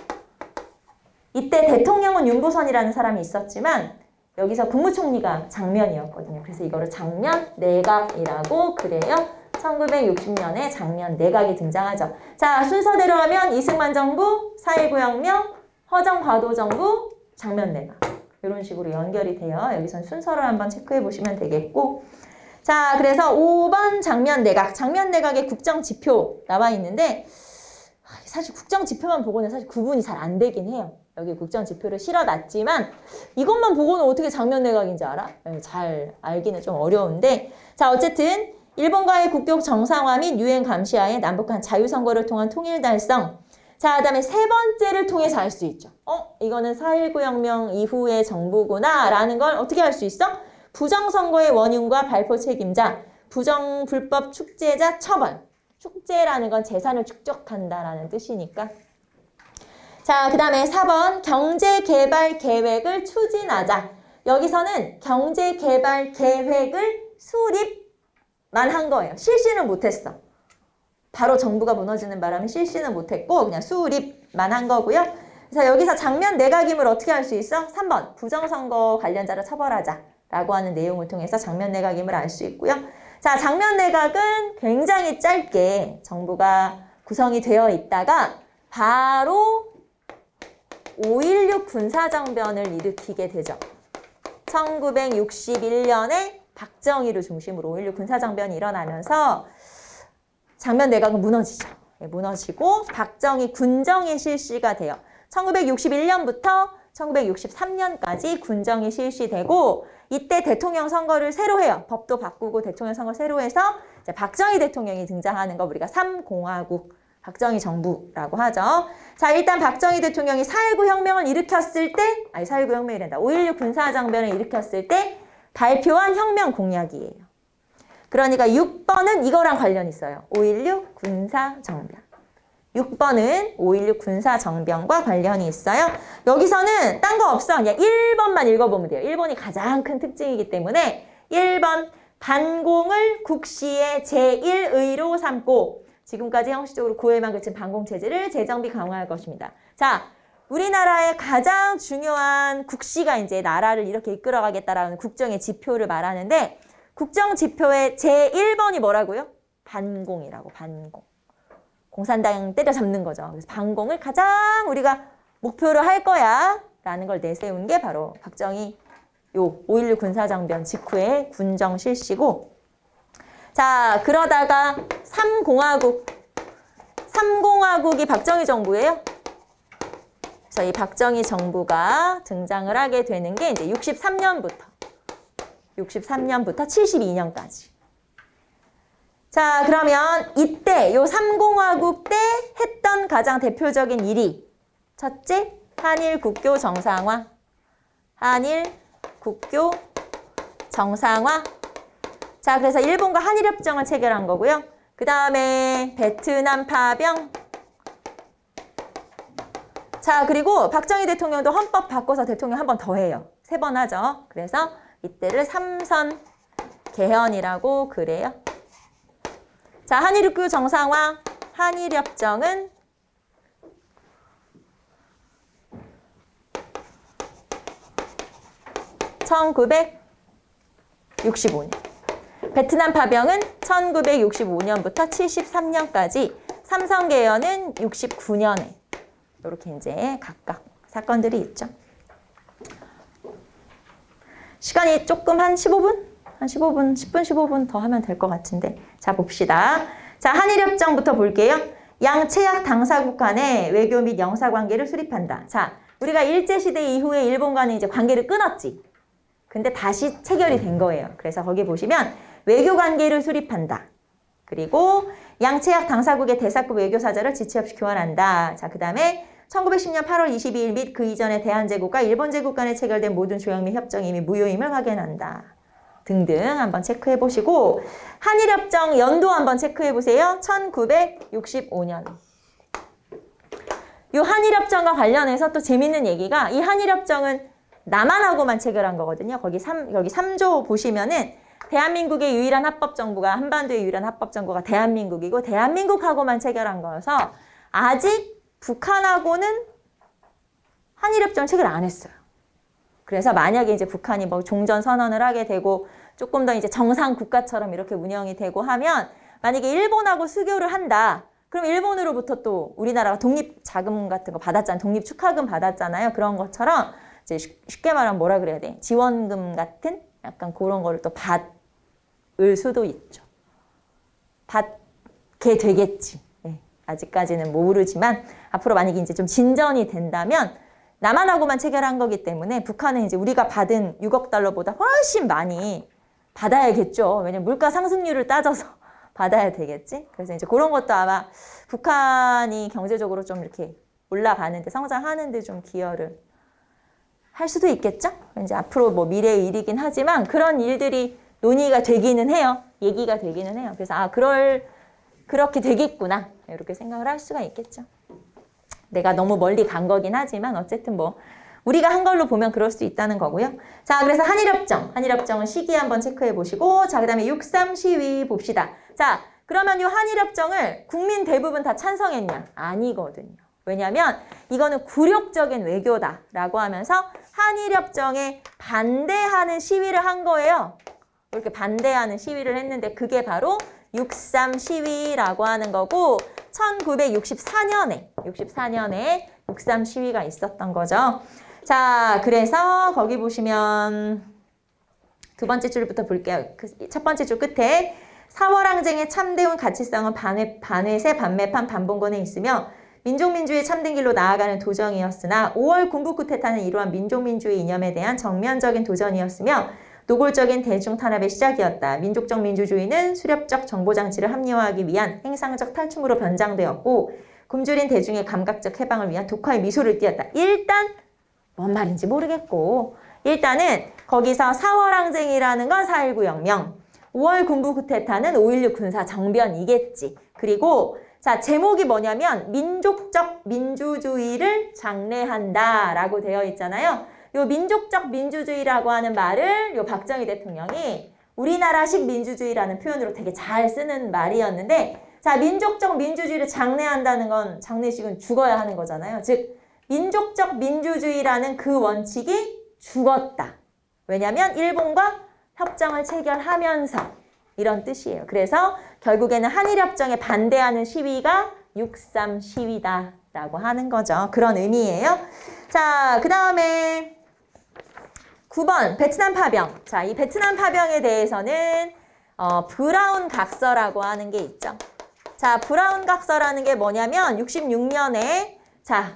이때 대통령은 윤보선이라는 사람이 있었지만 여기서 국무총리가 장면이었거든요. 그래서 이거를 장면 내각이라고 그래요. 천구백육십 년에 장면 내각이 등장하죠. 자, 순서대로 하면 이승만 정부, 사 일구 혁명, 허정 과도 정부, 장면 내각. 이런 식으로 연결이 돼요. 여기선 순서를 한번 체크해 보시면 되겠고. 자, 그래서 오 번 장면 내각. 장면 내각의 국정 지표 나와 있는데 사실 국정 지표만 보고는 사실 구분이 잘 안 되긴 해요. 여기 국정 지표를 실어놨지만 이것만 보고는 어떻게 장면 내각인지 알아? 잘 알기는 좀 어려운데 자, 어쨌든 일본과의 국교 정상화 및 유엔 감시하에 남북 간 자유선거를 통한 통일 달성. 자, 그 다음에 세 번째를 통해서 알 수 있죠. 어? 이거는 사 일구 혁명 이후의 정부구나 라는 걸 어떻게 알 수 있어? 부정선거의 원흉과 발표 책임자, 부정불법 축제자 처벌. 축제라는 건 재산을 축적한다라는 뜻이니까. 자, 그 다음에 사 번 경제개발 계획을 추진하자. 여기서는 경제개발 계획을 수립만 한 거예요. 실시는 못했어. 바로 정부가 무너지는 바람에 실시는 못했고 그냥 수립만 한 거고요. 그래서 여기서 장면 내각임을 어떻게 알 수 있어? 삼 번 부정선거 관련자를 처벌하자 라고 하는 내용을 통해서 장면 내각임을 알 수 있고요. 자, 장면 내각은 굉장히 짧게 정부가 구성이 되어 있다가 바로 오일육 군사정변을 일으키게 되죠. 천구백육십일 년에 박정희를 중심으로 오일육 군사정변이 일어나면서 장면 내각은 무너지죠. 네, 무너지고 박정희 군정이 실시가 돼요. 천구백육십일 년부터 천구백육십삼 년까지 군정이 실시되고 이때 대통령 선거를 새로 해요. 법도 바꾸고 대통령 선거 새로 해서 이제 박정희 대통령이 등장하는 거 우리가 삼공화국 박정희 정부라고 하죠. 자, 일단 박정희 대통령이 사 일구 혁명을 일으켰을 때 아니 사 일구 혁명이란다. 오일육 군사정변을 일으켰을 때 발표한 혁명 공약이에요. 그러니까 육 번은 이거랑 관련이 있어요. 오일육 군사정변. 육 번은 오일육 군사정변과 관련이 있어요. 여기서는 딴 거 없어. 그냥 일 번만 읽어보면 돼요. 일 번이 가장 큰 특징이기 때문에 일 번 반공을 국시의 제일 의로 삼고 지금까지 형식적으로 고열만 그친 반공체제를 재정비 강화할 것입니다. 자, 우리나라의 가장 중요한 국시가 이제 나라를 이렇게 이끌어가겠다라는 국정의 지표를 말하는데 국정 지표의 제일 번이 뭐라고요? 반공이라고, 반공. 공산당 때려잡는 거죠. 그래서 반공을 가장 우리가 목표로 할 거야 라는 걸 내세운 게 바로 박정희 요 오일육 군사정변 직후의 군정 실시고 자, 그러다가 삼공화국 삼공화국이 박정희 정부예요. 그래서 이 박정희 정부가 등장을 하게 되는 게 이제 육십삼 년부터 육십삼 년부터 칠십이 년까지. 자, 그러면 이때 요 삼공화국 때 했던 가장 대표적인 일이 첫째, 한일 국교 정상화. 한일 국교 정상화. 자, 그래서 일본과 한일협정을 체결한 거고요. 그 다음에 베트남 파병. 자, 그리고 박정희 대통령도 헌법 바꿔서 대통령 한 번 더 해요. 세 번 하죠. 그래서 이때를 삼선 개헌이라고 그래요. 자, 한일국교 정상화, 한일협정은 천구백육십오 년. 베트남 파병은 천구백육십오 년부터 칠십삼 년까지, 삼선개헌은 육십구 년에 이렇게 이제 각각 사건들이 있죠. 시간이 조금 한 십오 분? 한 십오 분, 십 분, 십오 분 더 하면 될 것 같은데. 자, 봅시다. 자, 한일협정부터 볼게요. 양체약 당사국 간의 외교 및 영사관계를 수립한다. 자, 우리가 일제시대 이후에 일본과는 이제 관계를 끊었지. 근데 다시 체결이 된 거예요. 그래서 거기 보시면 외교관계를 수립한다. 그리고 양체약 당사국의 대사급 외교사절을 지체 없이 교환한다. 자, 그 다음에 천구백십 년 팔월 이십이일 및 그 이전의 대한제국과 일본제국 간에 체결된 모든 조약 및 협정이 이미 무효임을 확인한다. 등등 한번 체크해 보시고 한일협정 연도 한번 체크해 보세요. 천구백육십오 년. 이 한일협정과 관련해서 또 재밌는 얘기가 이 한일협정은 남한하고만 체결한 거거든요. 거기 삼, 여기 삼 조 보시면은 대한민국의 유일한 합법정부가 한반도의 유일한 합법정부가 대한민국이고 대한민국하고만 체결한 거여서 아직 북한하고는 한일협정을 체결 안 했어요. 그래서 만약에 이제 북한이 뭐 종전 선언을 하게 되고 조금 더 이제 정상 국가처럼 이렇게 운영이 되고 하면 만약에 일본하고 수교를 한다. 그럼 일본으로부터 또 우리나라가 독립 자금 같은 거 받았잖아요. 독립 축하금 받았잖아요. 그런 것처럼 이제 쉽게 말하면 뭐라 그래야 돼? 지원금 같은 약간 그런 거를 또 받을 수도 있죠. 받게 되겠지. 네, 아직까지는 모르지만 앞으로 만약에 이제 좀 진전이 된다면 남한하고만 체결한 거기 때문에 북한은 이제 우리가 받은 육억 달러보다 훨씬 많이 받아야겠죠. 왜냐면 물가 상승률을 따져서 받아야 되겠지. 그래서 이제 그런 것도 아마 북한이 경제적으로 좀 이렇게 올라가는데 성장하는데 좀 기여를 할 수도 있겠죠. 이제 앞으로 뭐 미래의 일이긴 하지만 그런 일들이 논의가 되기는 해요. 얘기가 되기는 해요. 그래서 아 그럴 그렇게 되겠구나 이렇게 생각을 할 수가 있겠죠. 내가 너무 멀리 간 거긴 하지만 어쨌든 뭐 우리가 한 걸로 보면 그럴 수 있다는 거고요. 자, 그래서 한일협정. 한일협정은 시기 한번 체크해 보시고 자, 그 다음에 육삼 시위 봅시다. 자, 그러면 이 한일협정을 국민 대부분 다 찬성했냐? 아니거든요. 왜냐하면 이거는 굴욕적인 외교다라고 하면서 한일협정에 반대하는 시위를 한 거예요. 이렇게 반대하는 시위를 했는데 그게 바로 육삼 시위라고 하는 거고 천구백육십사 년에 육십사 년에 육삼 시위가 있었던 거죠. 자, 그래서 거기 보시면 두 번째 줄부터 볼게요. 그 첫 번째 줄 끝에 사월 항쟁의 참되운 가치성은 반회, 반회세, 반매판, 반봉건에 있으며 민족민주의 참된 길로 나아가는 도전이었으나 오월 군부 쿠데타는 이러한 민족민주의 이념에 대한 정면적인 도전이었으며 노골적인 대중탄압의 시작이었다. 민족적 민주주의는 수렵적 정보장치를 합리화하기 위한 행상적 탈춤으로 변장되었고 굶주린 대중의 감각적 해방을 위한 독화의 미소를 띄었다. 일단 뭔 말인지 모르겠고 일단은 거기서 사월 항쟁이라는 건 사 일구 혁명, 오월 군부 쿠데타는 오일육 군사 정변이겠지. 그리고 자 제목이 뭐냐면 민족적 민주주의를 장래한다 라고 되어 있잖아요. 요 민족적 민주주의라고 하는 말을 요 박정희 대통령이 우리나라식 민주주의라는 표현으로 되게 잘 쓰는 말이었는데 자 민족적 민주주의를 장래한다는 건 장례식은 죽어야 하는 거잖아요. 즉 민족적 민주주의라는 그 원칙이 죽었다. 왜냐하면 일본과 협정을 체결하면서 이런 뜻이에요. 그래서 결국에는 한일협정에 반대하는 시위가 육삼 시위다라고 하는 거죠. 그런 의미예요. 자, 그 다음에 구 번 베트남 파병. 자, 이 베트남 파병에 대해서는 어, 브라운 각서라고 하는 게 있죠. 자, 브라운 각서라는 게 뭐냐면 육십육 년에 자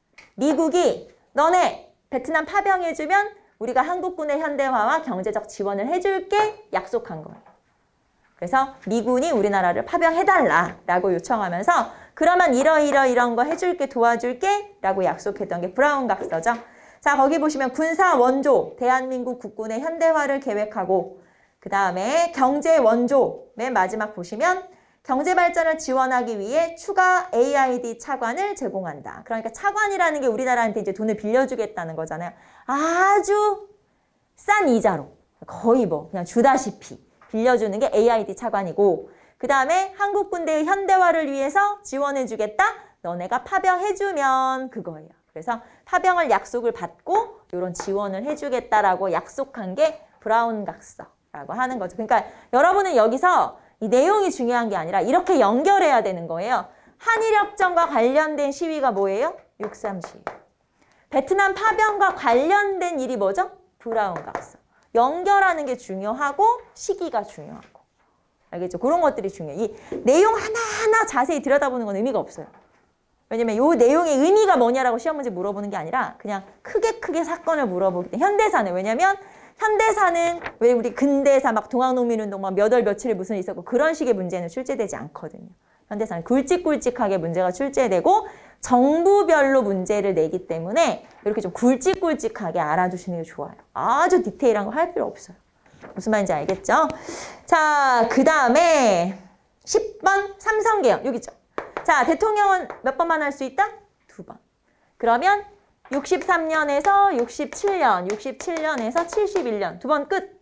미국이 너네 베트남 파병해주면 우리가 한국군의 현대화와 경제적 지원을 해줄게 약속한 거예요. 그래서 미군이 우리나라를 파병해달라라고 요청하면서 그러면 이러이러 이런 거 해줄게 도와줄게 라고 약속했던 게 브라운 각서죠. 자 거기 보시면 군사 원조 대한민국 국군의 현대화를 계획하고 그 다음에 경제 원조 맨 마지막 보시면 경제 발전을 지원하기 위해 추가 에이아이디 차관을 제공한다. 그러니까 차관이라는 게 우리나라한테 이제 돈을 빌려주겠다는 거잖아요. 아주 싼 이자로 거의 뭐 그냥 주다시피 빌려주는 게 에이아이디 차관이고 그 다음에 한국 군대의 현대화를 위해서 지원해주겠다. 너네가 파병해주면 그거예요. 그래서 파병을 약속을 받고 이런 지원을 해주겠다라고 약속한 게 브라운 각서라고 하는 거죠. 그러니까 여러분은 여기서 이 내용이 중요한 게 아니라 이렇게 연결해야 되는 거예요. 한일협정과 관련된 시위가 뭐예요? 육삼 시위. 베트남 파병과 관련된 일이 뭐죠? 브라운 각서. 연결하는 게 중요하고 시기가 중요하고. 알겠죠? 그런 것들이 중요해요. 이 내용 하나하나 자세히 들여다보는 건 의미가 없어요. 왜냐면 이 내용의 의미가 뭐냐라고 시험 문제 물어보는 게 아니라 그냥 크게 크게 사건을 물어보기 때문에 현대사는 왜냐면 현대사는 왜 우리 근대사 막 동학농민운동 막 몇 월 며칠에 무슨 일 있었고 그런 식의 문제는 출제되지 않거든요. 현대사는 굵직굵직하게 문제가 출제되고 정부별로 문제를 내기 때문에 이렇게 좀 굵직굵직하게 알아두시는 게 좋아요. 아주 디테일한 거 할 필요 없어요. 무슨 말인지 알겠죠? 자, 그 다음에 십 번 삼성개헌 여기 있죠? 자, 대통령은 몇 번만 할 수 있다? 두 번. 그러면 육십삼 년에서 육십칠 년, 육십칠 년에서 칠십일 년 두 번 끝.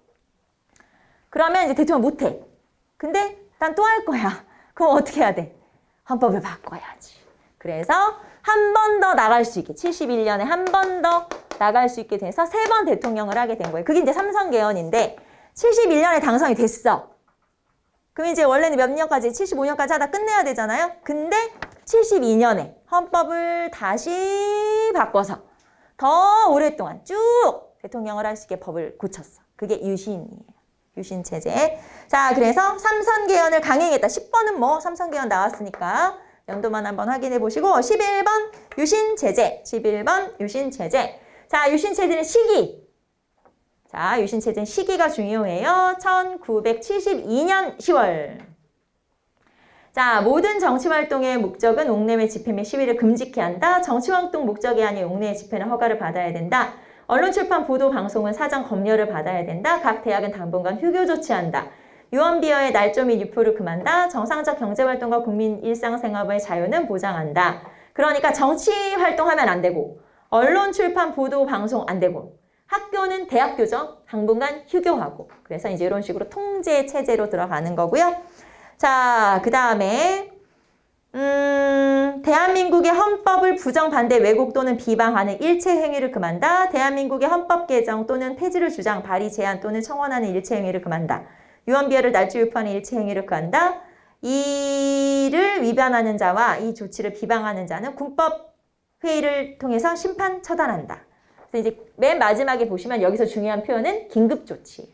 그러면 이제 대통령 못해. 근데 난 또 할 거야. 그럼 어떻게 해야 돼? 헌법을 바꿔야지. 그래서 한 번 더 나갈 수 있게 칠십일 년에 한 번 더 나갈 수 있게 돼서 세 번 대통령을 하게 된 거예요. 그게 이제 삼성개헌인데 칠십일 년에 당선이 됐어. 그럼 이제 원래는 몇 년까지? 칠십오 년까지 하다 끝내야 되잖아요. 근데 칠십이 년에 헌법을 다시 바꿔서 더 오랫동안 쭉 대통령을 할 수 있게 법을 고쳤어. 그게 유신이에요. 유신체제. 자, 그래서 삼성개헌을 강행했다. 십 번은 뭐 삼성개헌 나왔으니까 연도만 한번 확인해 보시고 십일 번 유신체제. 십일 번 유신체제. 자, 유신체제는 시기. 자, 유신체제는 시기가 중요해요. 천구백칠십이 년 시월. 자, 모든 정치활동의 목적은 옥내 및 집회 및 시위를 금지케 한다. 정치활동 목적이 아닌 옥내 집회는 허가를 받아야 된다. 언론, 출판, 보도, 방송은 사전 검열을 받아야 된다. 각 대학은 당분간 휴교 조치한다. 유언비어의 날조 및 유포를 금한다. 정상적 경제활동과 국민 일상생활의 자유는 보장한다. 그러니까 정치활동하면 안 되고 언론, 출판, 보도, 방송 안 되고 학교는 대학교죠. 당분간 휴교하고. 그래서 이제 이런 식으로 통제 체제로 들어가는 거고요. 자, 그 다음에 음, 대한민국의 헌법을 부정, 반대, 왜곡 또는 비방하는 일체 행위를 금한다. 대한민국의 헌법 개정 또는 폐지를 주장, 발의, 제안 또는 청원하는 일체 행위를 금한다. 유언비어를 날조 유포하는 일체 행위를 금한다. 이를 위반하는 자와 이 조치를 비방하는 자는 군법 회의를 통해서 심판 처단한다. 그래서 이제 맨 마지막에 보시면 여기서 중요한 표현은 긴급조치예요.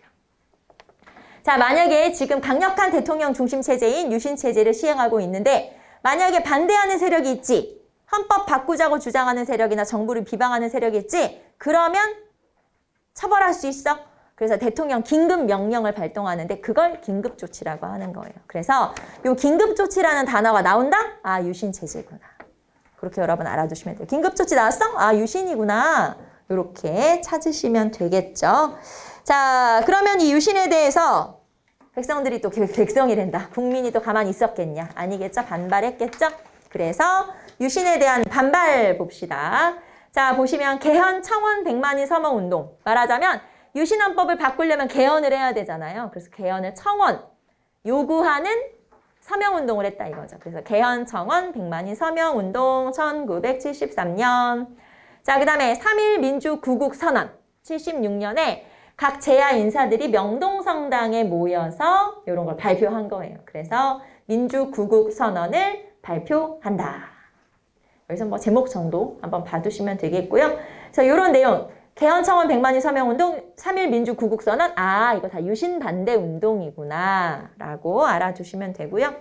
자, 만약에 지금 강력한 대통령 중심 체제인 유신 체제를 시행하고 있는데 만약에 반대하는 세력이 있지, 헌법 바꾸자고 주장하는 세력이나 정부를 비방하는 세력이 있지, 그러면 처벌할 수 있어. 그래서 대통령 긴급 명령을 발동하는데 그걸 긴급조치라고 하는 거예요. 그래서 이 긴급조치라는 단어가 나온다? 아, 유신 체제구나. 그렇게 여러분 알아두시면 돼요. 긴급조치 나왔어? 아, 유신이구나. 이렇게 찾으시면 되겠죠. 자, 그러면 이 유신에 대해서 백성들이 또 백성이란다. 국민이 또 가만히 있었겠냐? 아니겠죠? 반발했겠죠? 그래서 유신에 대한 반발 봅시다. 자, 보시면 개헌, 청원, 백만인 서명 운동. 말하자면 유신헌법을 바꾸려면 개헌을 해야 되잖아요. 그래서 개헌을 청원, 요구하는 서명운동을 했다 이거죠. 그래서 개헌, 청원, 백만인 서명운동 천구백칠십삼 년. 자, 그 다음에 삼일 민주구국선언 칠십육 년에 각 제야 인사들이 명동성당에 모여서 이런 걸 발표한 거예요. 그래서 민주구국선언을 발표한다. 여기서 뭐 제목 정도 한번 봐두시면 되겠고요. 그래서 이런 내용, 개헌, 청원, 백만인 서명운동, 삼일 민주구국선언, 아, 이거 다 유신 반대 운동이구나 라고 알아두시면 되고요.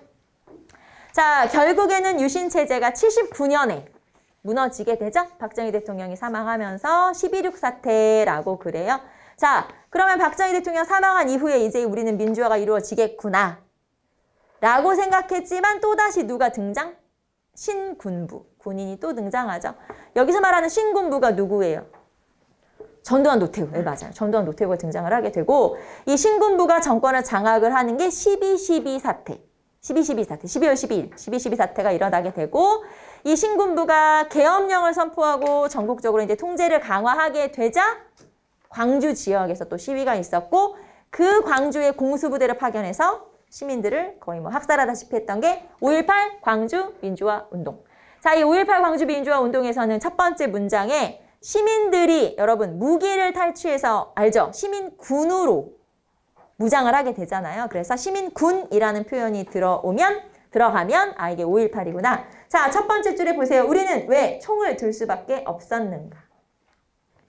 자, 결국에는 유신 체제가 칠십구 년에 무너지게 되죠. 박정희 대통령이 사망하면서 십이일육 사태라고 그래요. 자, 그러면 박정희 대통령 사망한 이후에 이제 우리는 민주화가 이루어지겠구나 라고 생각했지만 또다시 누가 등장? 신군부, 군인이 또 등장하죠. 여기서 말하는 신군부가 누구예요? 전두환 노태우, 네, 맞아요. 전두환 노태우가 등장을 하게 되고 이 신군부가 정권을 장악을 하는 게 십이 십이 사태, 십이 십이 사태, 십이월 십이일, 십이 십이 사태가 일어나게 되고 이 신군부가 계엄령을 선포하고 전국적으로 이제 통제를 강화하게 되자 광주 지역에서 또 시위가 있었고 그 광주에 공수부대를 파견해서 시민들을 거의 뭐 학살하다시피 했던 게 오일팔 광주 민주화 운동. 자, 이 오일팔 광주 민주화 운동에서는 첫 번째 문장에 시민들이 여러분 무기를 탈취해서 알죠? 시민군으로 무장을 하게 되잖아요. 그래서 시민군이라는 표현이 들어오면 들어가면 아 이게 오일팔이구나. 자, 첫 번째 줄에 보세요. 우리는 왜 총을 들 수밖에 없었는가?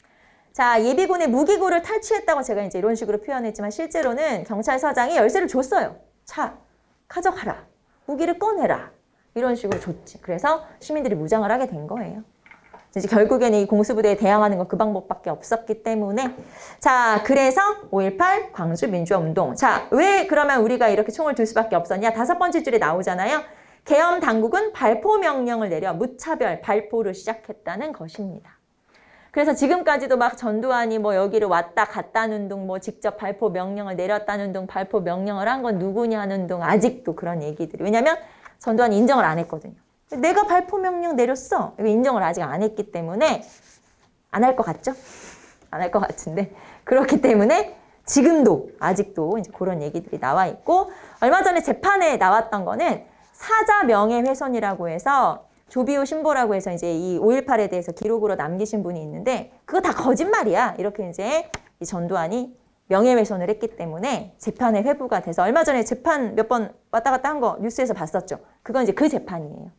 자, 예비군의 무기고를 탈취했다고 제가 이제 이런 식으로 표현했지만 실제로는 경찰서장이 열쇠를 줬어요. 자, 가져가라. 무기를 꺼내라. 이런 식으로 줬지. 그래서 시민들이 무장을 하게 된 거예요. 이제 결국에는 이 공수부대에 대항하는 건 그 방법밖에 없었기 때문에. 자, 그래서 오일팔 광주 민주화 운동. 자, 왜 그러면 우리가 이렇게 총을 들 수밖에 없었냐? 다섯 번째 줄에 나오잖아요. 계엄 당국은 발포 명령을 내려 무차별 발포를 시작했다는 것입니다. 그래서 지금까지도 막 전두환이 뭐 여기를 왔다 갔다는 둥, 뭐 직접 발포 명령을 내렸다는 둥, 발포 명령을 한 건 누구냐는 둥, 아직도 그런 얘기들이. 왜냐면 전두환이 인정을 안 했거든요. 내가 발포 명령 내렸어. 이거 인정을 아직 안 했기 때문에 안 할 것 같죠? 안 할 것 같은데. 그렇기 때문에 지금도 아직도 이제 그런 얘기들이 나와 있고, 얼마 전에 재판에 나왔던 거는 사자 명예훼손이라고 해서 조비오 신보라고 해서 이제 이 오일팔에 대해서 기록으로 남기신 분이 있는데 그거 다 거짓말이야. 이렇게 이제 이 전두환이 명예훼손을 했기 때문에 재판에 회부가 돼서 얼마 전에 재판 몇 번 왔다 갔다 한 거 뉴스에서 봤었죠. 그건 이제 그 재판이에요.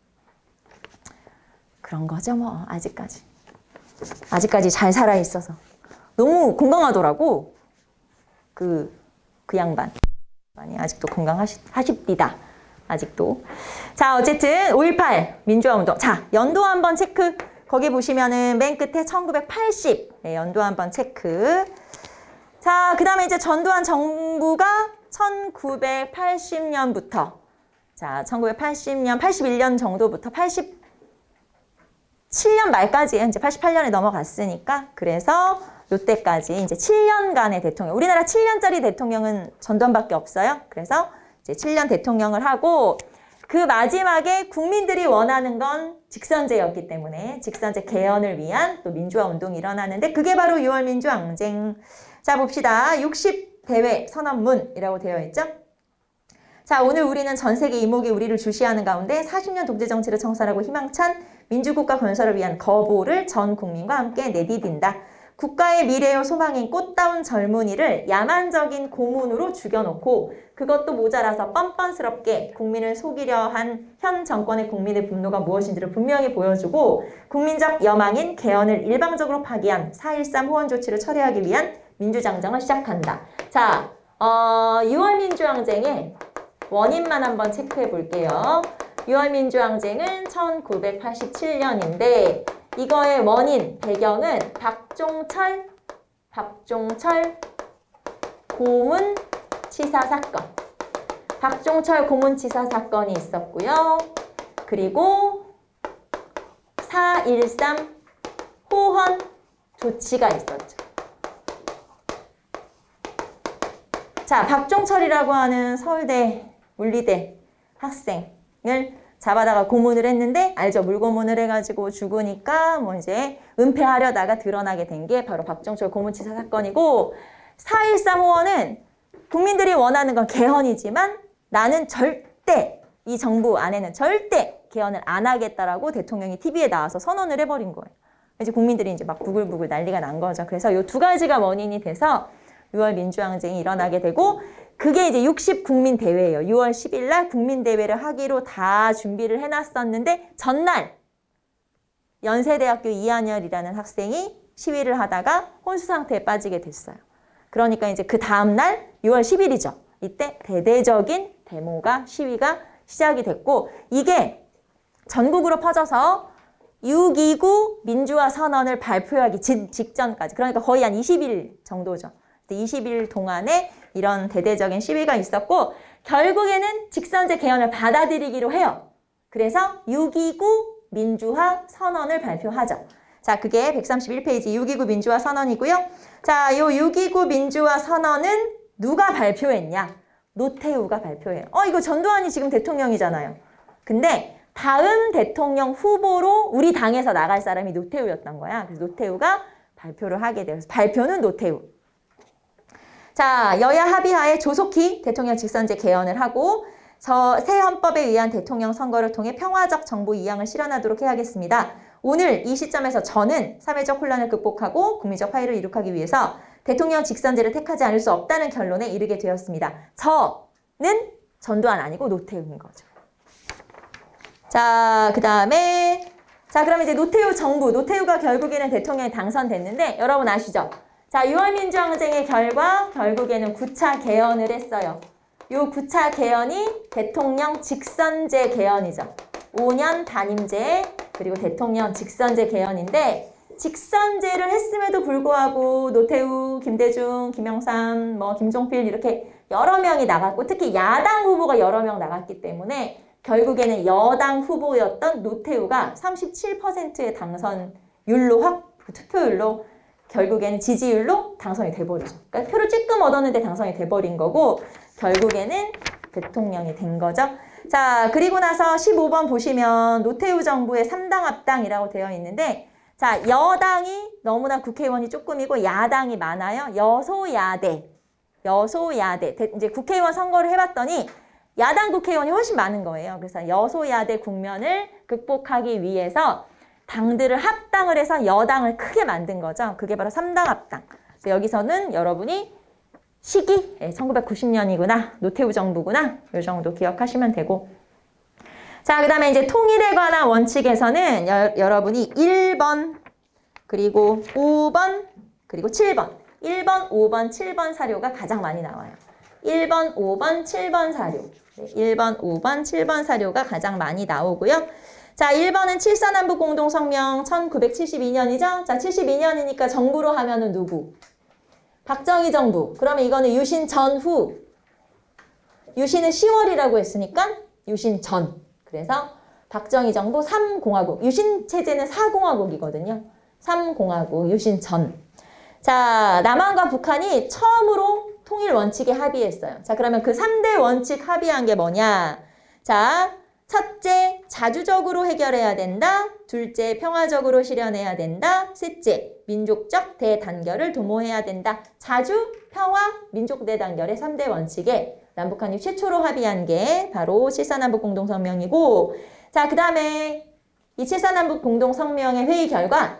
그런 거죠, 뭐, 아직까지. 아직까지 잘 살아있어서. 너무 건강하더라고. 그, 그 양반. 많이 아직도 건강하십디다. 아직도. 자, 어쨌든 오일팔 민주화운동. 자, 연도 한번 체크. 거기 보시면은 맨 끝에 천구백팔십. 네, 연도 한번 체크. 자, 그 다음에 이제 전두환 정부가 천구백팔십 년부터, 자, 천구백팔십 년, 팔십일 년 정도부터 팔십칠 년 말까지, 이제 팔십팔 년에 넘어갔으니까, 그래서 이때까지 이제 칠 년간의 대통령, 우리나라 칠 년짜리 대통령은 전두환밖에 없어요. 그래서 이제 칠 년 대통령을 하고, 그 마지막에 국민들이 원하는 건 직선제였기 때문에 직선제 개헌을 위한 또 민주화 운동이 일어나는데, 그게 바로 유월 민주항쟁. 자, 봅시다. 육십 대회 선언문이라고 되어 있죠. 자, 오늘 우리는 전 세계 이목이 우리를 주시하는 가운데 사십 년 독재 정치를 청산하고 희망찬 민주국가 건설을 위한 거보를 전 국민과 함께 내디딘다. 국가의 미래요 소망인 꽃다운 젊은이를 야만적인 고문으로 죽여놓고 그것도 모자라서 뻔뻔스럽게 국민을 속이려 한 현 정권의 국민의 분노가 무엇인지를 분명히 보여주고 국민적 여망인 개헌을 일방적으로 파기한 사 일삼 호원 조치를 철회하기 위한 민주장정을 시작한다. 자, 어, 유월 민주항쟁의 원인만 한번 체크해 볼게요. 유월 민주항쟁은 천구백팔십칠 년인데 이거의 원인, 배경은 박종철, 박종철 고문치사 사건. 박종철 고문치사 사건이 있었고요. 그리고 사 일삼 호헌 조치가 있었죠. 자, 박종철이라고 하는 서울대 물리대 학생을 잡아다가 고문을 했는데, 알죠? 물고문을 해가지고 죽으니까 뭐 이제 은폐하려다가 드러나게 된 게 바로 박종철 고문치사 사건이고, 사 일삼 호헌은 국민들이 원하는 건 개헌이지만 나는 절대 이 정부 안에는 절대 개헌을 안 하겠다라고 대통령이 티비에 나와서 선언을 해버린 거예요. 이제 국민들이 이제 막 부글부글 난리가 난 거죠. 그래서 이 두 가지가 원인이 돼서 유월 민주항쟁이 일어나게 되고, 그게 이제 육십 국민대회예요. 유월 십일 날 국민대회를 하기로 다 준비를 해놨었는데 전날 연세대학교 이한열이라는 학생이 시위를 하다가 혼수 상태에 빠지게 됐어요. 그러니까 이제 그 다음날 유월 십일이죠. 이때 대대적인 데모가, 시위가 시작이 됐고, 이게 전국으로 퍼져서 육 이구 민주화 선언을 발표하기 직전까지, 그러니까 거의 한 이십 일 정도죠. 이십 일 동안에 이런 대대적인 시위가 있었고, 결국에는 직선제 개헌을 받아들이기로 해요. 그래서 육 이구 민주화 선언을 발표하죠. 자, 그게 백삼십일 페이지 육 이구 민주화 선언이고요. 자, 요 육 이구 민주화 선언은 누가 발표했냐? 노태우가 발표해요. 어, 이거 전두환이 지금 대통령이잖아요. 근데 다음 대통령 후보로 우리 당에서 나갈 사람이 노태우였던 거야. 그래서 노태우가 발표를 하게 돼요. 발표는 노태우. 자, 여야 합의하에 조속히 대통령 직선제 개헌을 하고 저 새 헌법에 의한 대통령 선거를 통해 평화적 정부 이양을 실현하도록 해야겠습니다. 오늘 이 시점에서 저는 사회적 혼란을 극복하고 국민적 화해를 이룩하기 위해서 대통령 직선제를 택하지 않을 수 없다는 결론에 이르게 되었습니다. 저는 전두환 아니고 노태우인 거죠. 자, 그 다음에 자, 그럼 이제 노태우 정부, 노태우가 결국에는 대통령에 당선됐는데 여러분 아시죠? 자, 유월 민주항쟁의 결과 결국에는 구 차 개헌을 했어요. 요 구 차 개헌이 대통령 직선제 개헌이죠. 오 년 단임제 그리고 대통령 직선제 개헌인데 직선제를 했음에도 불구하고 노태우, 김대중, 김영삼, 뭐 김종필 이렇게 여러 명이 나갔고 특히 야당 후보가 여러 명 나갔기 때문에 결국에는 여당 후보였던 노태우가 삼십칠 퍼센트의 당선율로 확 투표율로 결국에는 지지율로 당선이 돼버리죠. 그러니까 표를 찔끔 얻었는데 당선이 돼버린 거고 결국에는 대통령이 된 거죠. 자, 그리고 나서 십오 번 보시면 노태우 정부의 삼 당 합당이라고 되어 있는데 자, 여당이 너무나 국회의원이 조금이고 야당이 많아요. 여소야대. 여소야대. 이제 국회의원 선거를 해봤더니 야당 국회의원이 훨씬 많은 거예요. 그래서 여소야대 국면을 극복하기 위해서 당들을 합당을 해서 여당을 크게 만든 거죠. 그게 바로 삼 당 합당. 그래서 여기서는 여러분이 시기, 예, 천구백구십 년이구나, 노태우 정부구나, 이 정도 기억하시면 되고. 자, 그 다음에 이제 통일에 관한 원칙에서는 여, 여러분이 일 번, 그리고 오 번, 그리고 칠 번. 일 번, 오 번, 칠 번 사료가 가장 많이 나와요. 일 번, 오 번, 칠 번 사료. 네, 일 번, 오 번, 칠 번 사료가 가장 많이 나오고요. 자, 일 번은 칠사남북 공동성명 천구백칠십이 년이죠. 자, 칠십이 년이니까 정부로 하면은 누구? 박정희 정부. 그러면 이거는 유신 전후. 유신은 시월이라고 했으니까 유신 전. 그래서 박정희 정부 삼 공화국. 유신 체제는 사 공화국이거든요. 삼 공화국 유신 전. 자, 남한과 북한이 처음으로 통일 원칙에 합의했어요. 자, 그러면 그 삼 대 원칙 합의한 게 뭐냐? 자, 첫째, 자주적으로 해결해야 된다. 둘째, 평화적으로 실현해야 된다. 셋째, 민족적 대단결을 도모해야 된다. 자주, 평화, 민족 대단결의 삼 대 원칙에 남북한이 최초로 합의한 게 바로 칠사남북 공동성명이고 자, 그 다음에 이 칠사남북 공동성명의 회의 결과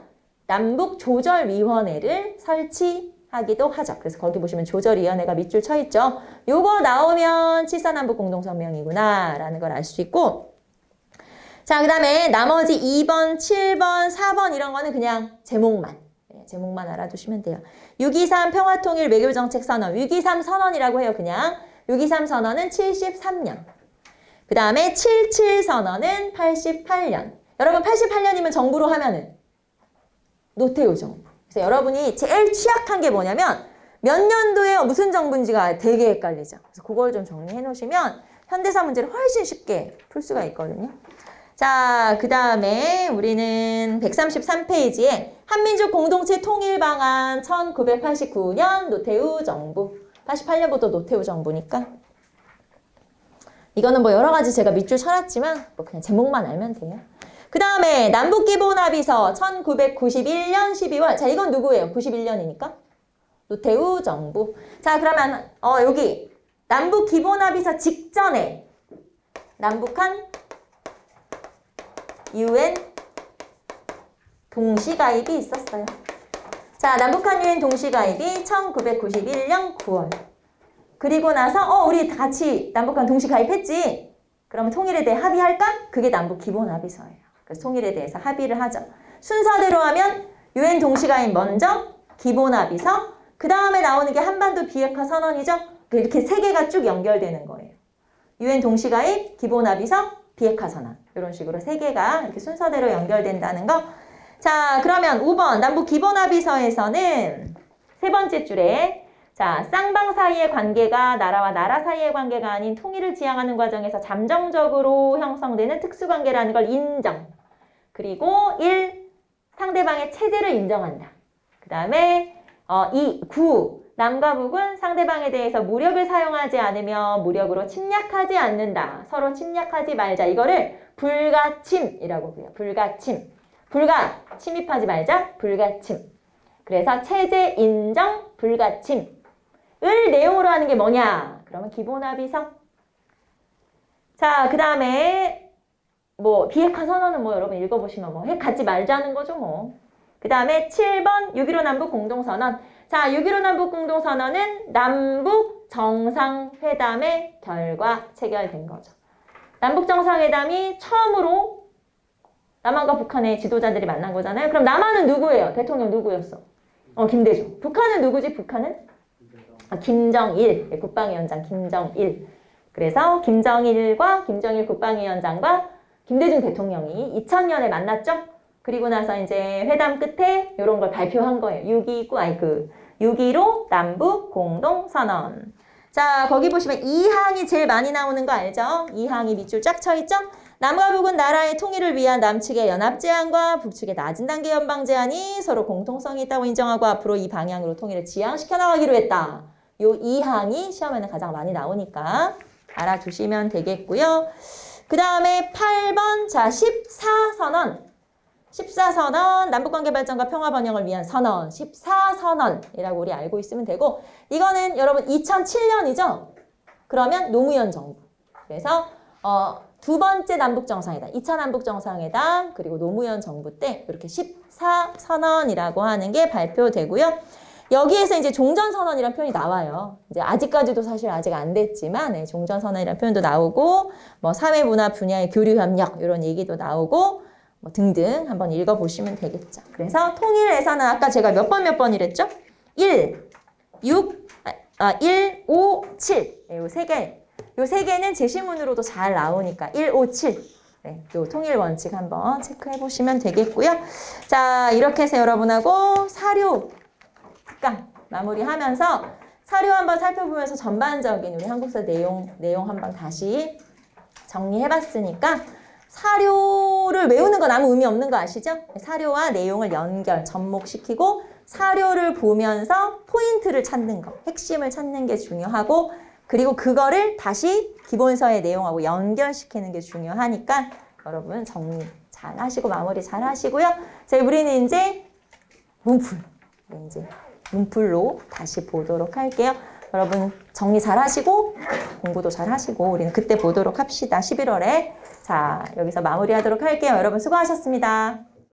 남북조절위원회를 설치하기도 하죠. 그래서 거기 보시면 조절위원회가 밑줄 쳐 있죠. 요거 나오면 칠사남북 공동성명이구나 라는 걸 알 수 있고 자, 그 다음에 나머지 이 번, 칠 번, 사 번 이런 거는 그냥 제목만 네, 제목만 알아두시면 돼요. 육이삼 평화통일 외교정책선언 육이삼 선언이라고 해요. 그냥 육이삼 선언은 칠십삼 년 그 다음에 칠칠 선언은 팔십팔 년 여러분 팔십팔 년이면 정부로 하면은 노태우 정부. 그래서 여러분이 제일 취약한 게 뭐냐면 몇 년도에 무슨 정부인지가 되게 헷갈리죠. 그래서 그걸 좀 정리해 놓으시면 현대사 문제를 훨씬 쉽게 풀 수가 있거든요. 자, 그 다음에 우리는 백삼십삼 페이지에 한민족 공동체 통일 방안 천구백팔십구 년 노태우 정부. 팔십팔 년부터 노태우 정부니까. 이거는 뭐 여러 가지 제가 밑줄 쳐놨지만 뭐 그냥 제목만 알면 돼요. 그 다음에 남북기본합의서 천구백구십일 년 십이월. 자, 이건 누구예요? 구십일 년이니까. 노태우 정부. 자, 그러면 어 여기 남북기본합의서 직전에 남북한 유엔 동시가입이 있었어요. 자, 남북한 유엔 동시가입이 천구백구십일 년 구월. 그리고 나서 어 우리 다 같이 남북한 동시가입했지. 그러면 통일에 대해 합의할까? 그게 남북기본합의서예요. 그래서 통일에 대해서 합의를 하죠. 순서대로 하면 유엔 동시가입 먼저, 기본합의서, 그 다음에 나오는 게 한반도 비핵화 선언이죠. 이렇게 세 개가 쭉 연결되는 거예요. 유엔 동시가입, 기본합의서, 비핵화 선언. 이런 식으로 세 개가 이렇게 순서대로 연결된다는 거. 자, 그러면 오 번 남북기본합의서에서는 세 번째 줄에 자, 쌍방 사이의 관계가 나라와 나라 사이의 관계가 아닌 통일을 지향하는 과정에서 잠정적으로 형성되는 특수관계라는 걸 인정. 그리고 일. 상대방의 체제를 인정한다. 그 다음에 어, 이. 구. 남과 북은 상대방에 대해서 무력을 사용하지 않으며 무력으로 침략하지 않는다. 서로 침략하지 말자. 이거를 불가침이라고 해요. 불가침. 불가. 침입하지 말자. 불가침. 그래서 체제 인정 불가침. 을 내용으로 하는 게 뭐냐? 그러면 기본합의서. 자, 그 다음에 뭐 비핵화 선언은 뭐 여러분 읽어보시면 뭐 핵 갖지 말자는 거죠 뭐. 그 다음에 칠 번 육점일오 남북 공동선언. 자, 육점일오 남북 공동선언은 남북 정상회담의 결과 체결된 거죠. 남북 정상회담이 처음으로 남한과 북한의 지도자들이 만난 거잖아요. 그럼 남한은 누구예요? 대통령 누구였어? 어, 김대중. 북한은 누구지? 북한은? 아, 김정일. 네, 국방위원장 김정일. 그래서 김정일과 김정일 국방위원장과 김대중 대통령이 이천 년에 만났죠? 그리고 나서 이제 회담 끝에 이런 걸 발표한 거예요. 육이구, 아니 그 육이로 남북 공동선언. 자, 거기 보시면 이 항이 제일 많이 나오는 거 알죠? 이 항이 밑줄 쫙 쳐 있죠? 남과 북은 나라의 통일을 위한 남측의 연합 제안과 북측의 낮은 단계 연방 제안이 서로 공통성이 있다고 인정하고 앞으로 이 방향으로 통일을 지향시켜 나가기로 했다. 요 이 항이 시험에는 가장 많이 나오니까 알아두시면 되겠고요. 그 다음에 팔 번, 자, 십사 선언. 십사 선언, 남북관계 발전과 평화 번영을 위한 선언, 십사 선언이라고 우리 알고 있으면 되고, 이거는 여러분 이천칠 년이죠? 그러면 노무현 정부. 그래서 어, 두 번째 남북정상회담, 이 차 남북정상회담, 그리고 노무현 정부 때 이렇게 십사 선언이라고 하는 게 발표되고요. 여기에서 이제 종전선언이라는 표현이 나와요. 이제 아직까지도 사실 아직 안 됐지만, 네, 종전선언이라는 표현도 나오고, 뭐 사회문화 분야의 교류협력 이런 얘기도 나오고, 뭐 등등 한번 읽어보시면 되겠죠. 그래서 통일에서는 아까 제가 몇 번 몇 번이랬죠? 일, 육, 아, 일, 오, 칠. 네, 요 세 개. 요 세 개는 제시문으로도 잘 나오니까 일, 오, 칠. 네, 요 통일 원칙 한번 체크해 보시면 되겠고요. 자, 이렇게 해서 여러분하고 사료 특강 마무리하면서 사료 한번 살펴보면서 전반적인 우리 한국사 내용, 내용 한번 다시 정리해 봤으니까 사료를 외우는 건 아무 의미 없는 거 아시죠? 사료와 내용을 연결, 접목시키고 사료를 보면서 포인트를 찾는 거, 핵심을 찾는 게 중요하고 그리고 그거를 다시 기본서의 내용하고 연결시키는 게 중요하니까 여러분 정리 잘 하시고 마무리 잘 하시고요. 자, 우리는 이제 문풀, 이제 문풀로 다시 보도록 할게요. 여러분 정리 잘 하시고 공부도 잘 하시고 우리는 그때 보도록 합시다. 십일월에. 자, 여기서 마무리하도록 할게요. 여러분 수고하셨습니다.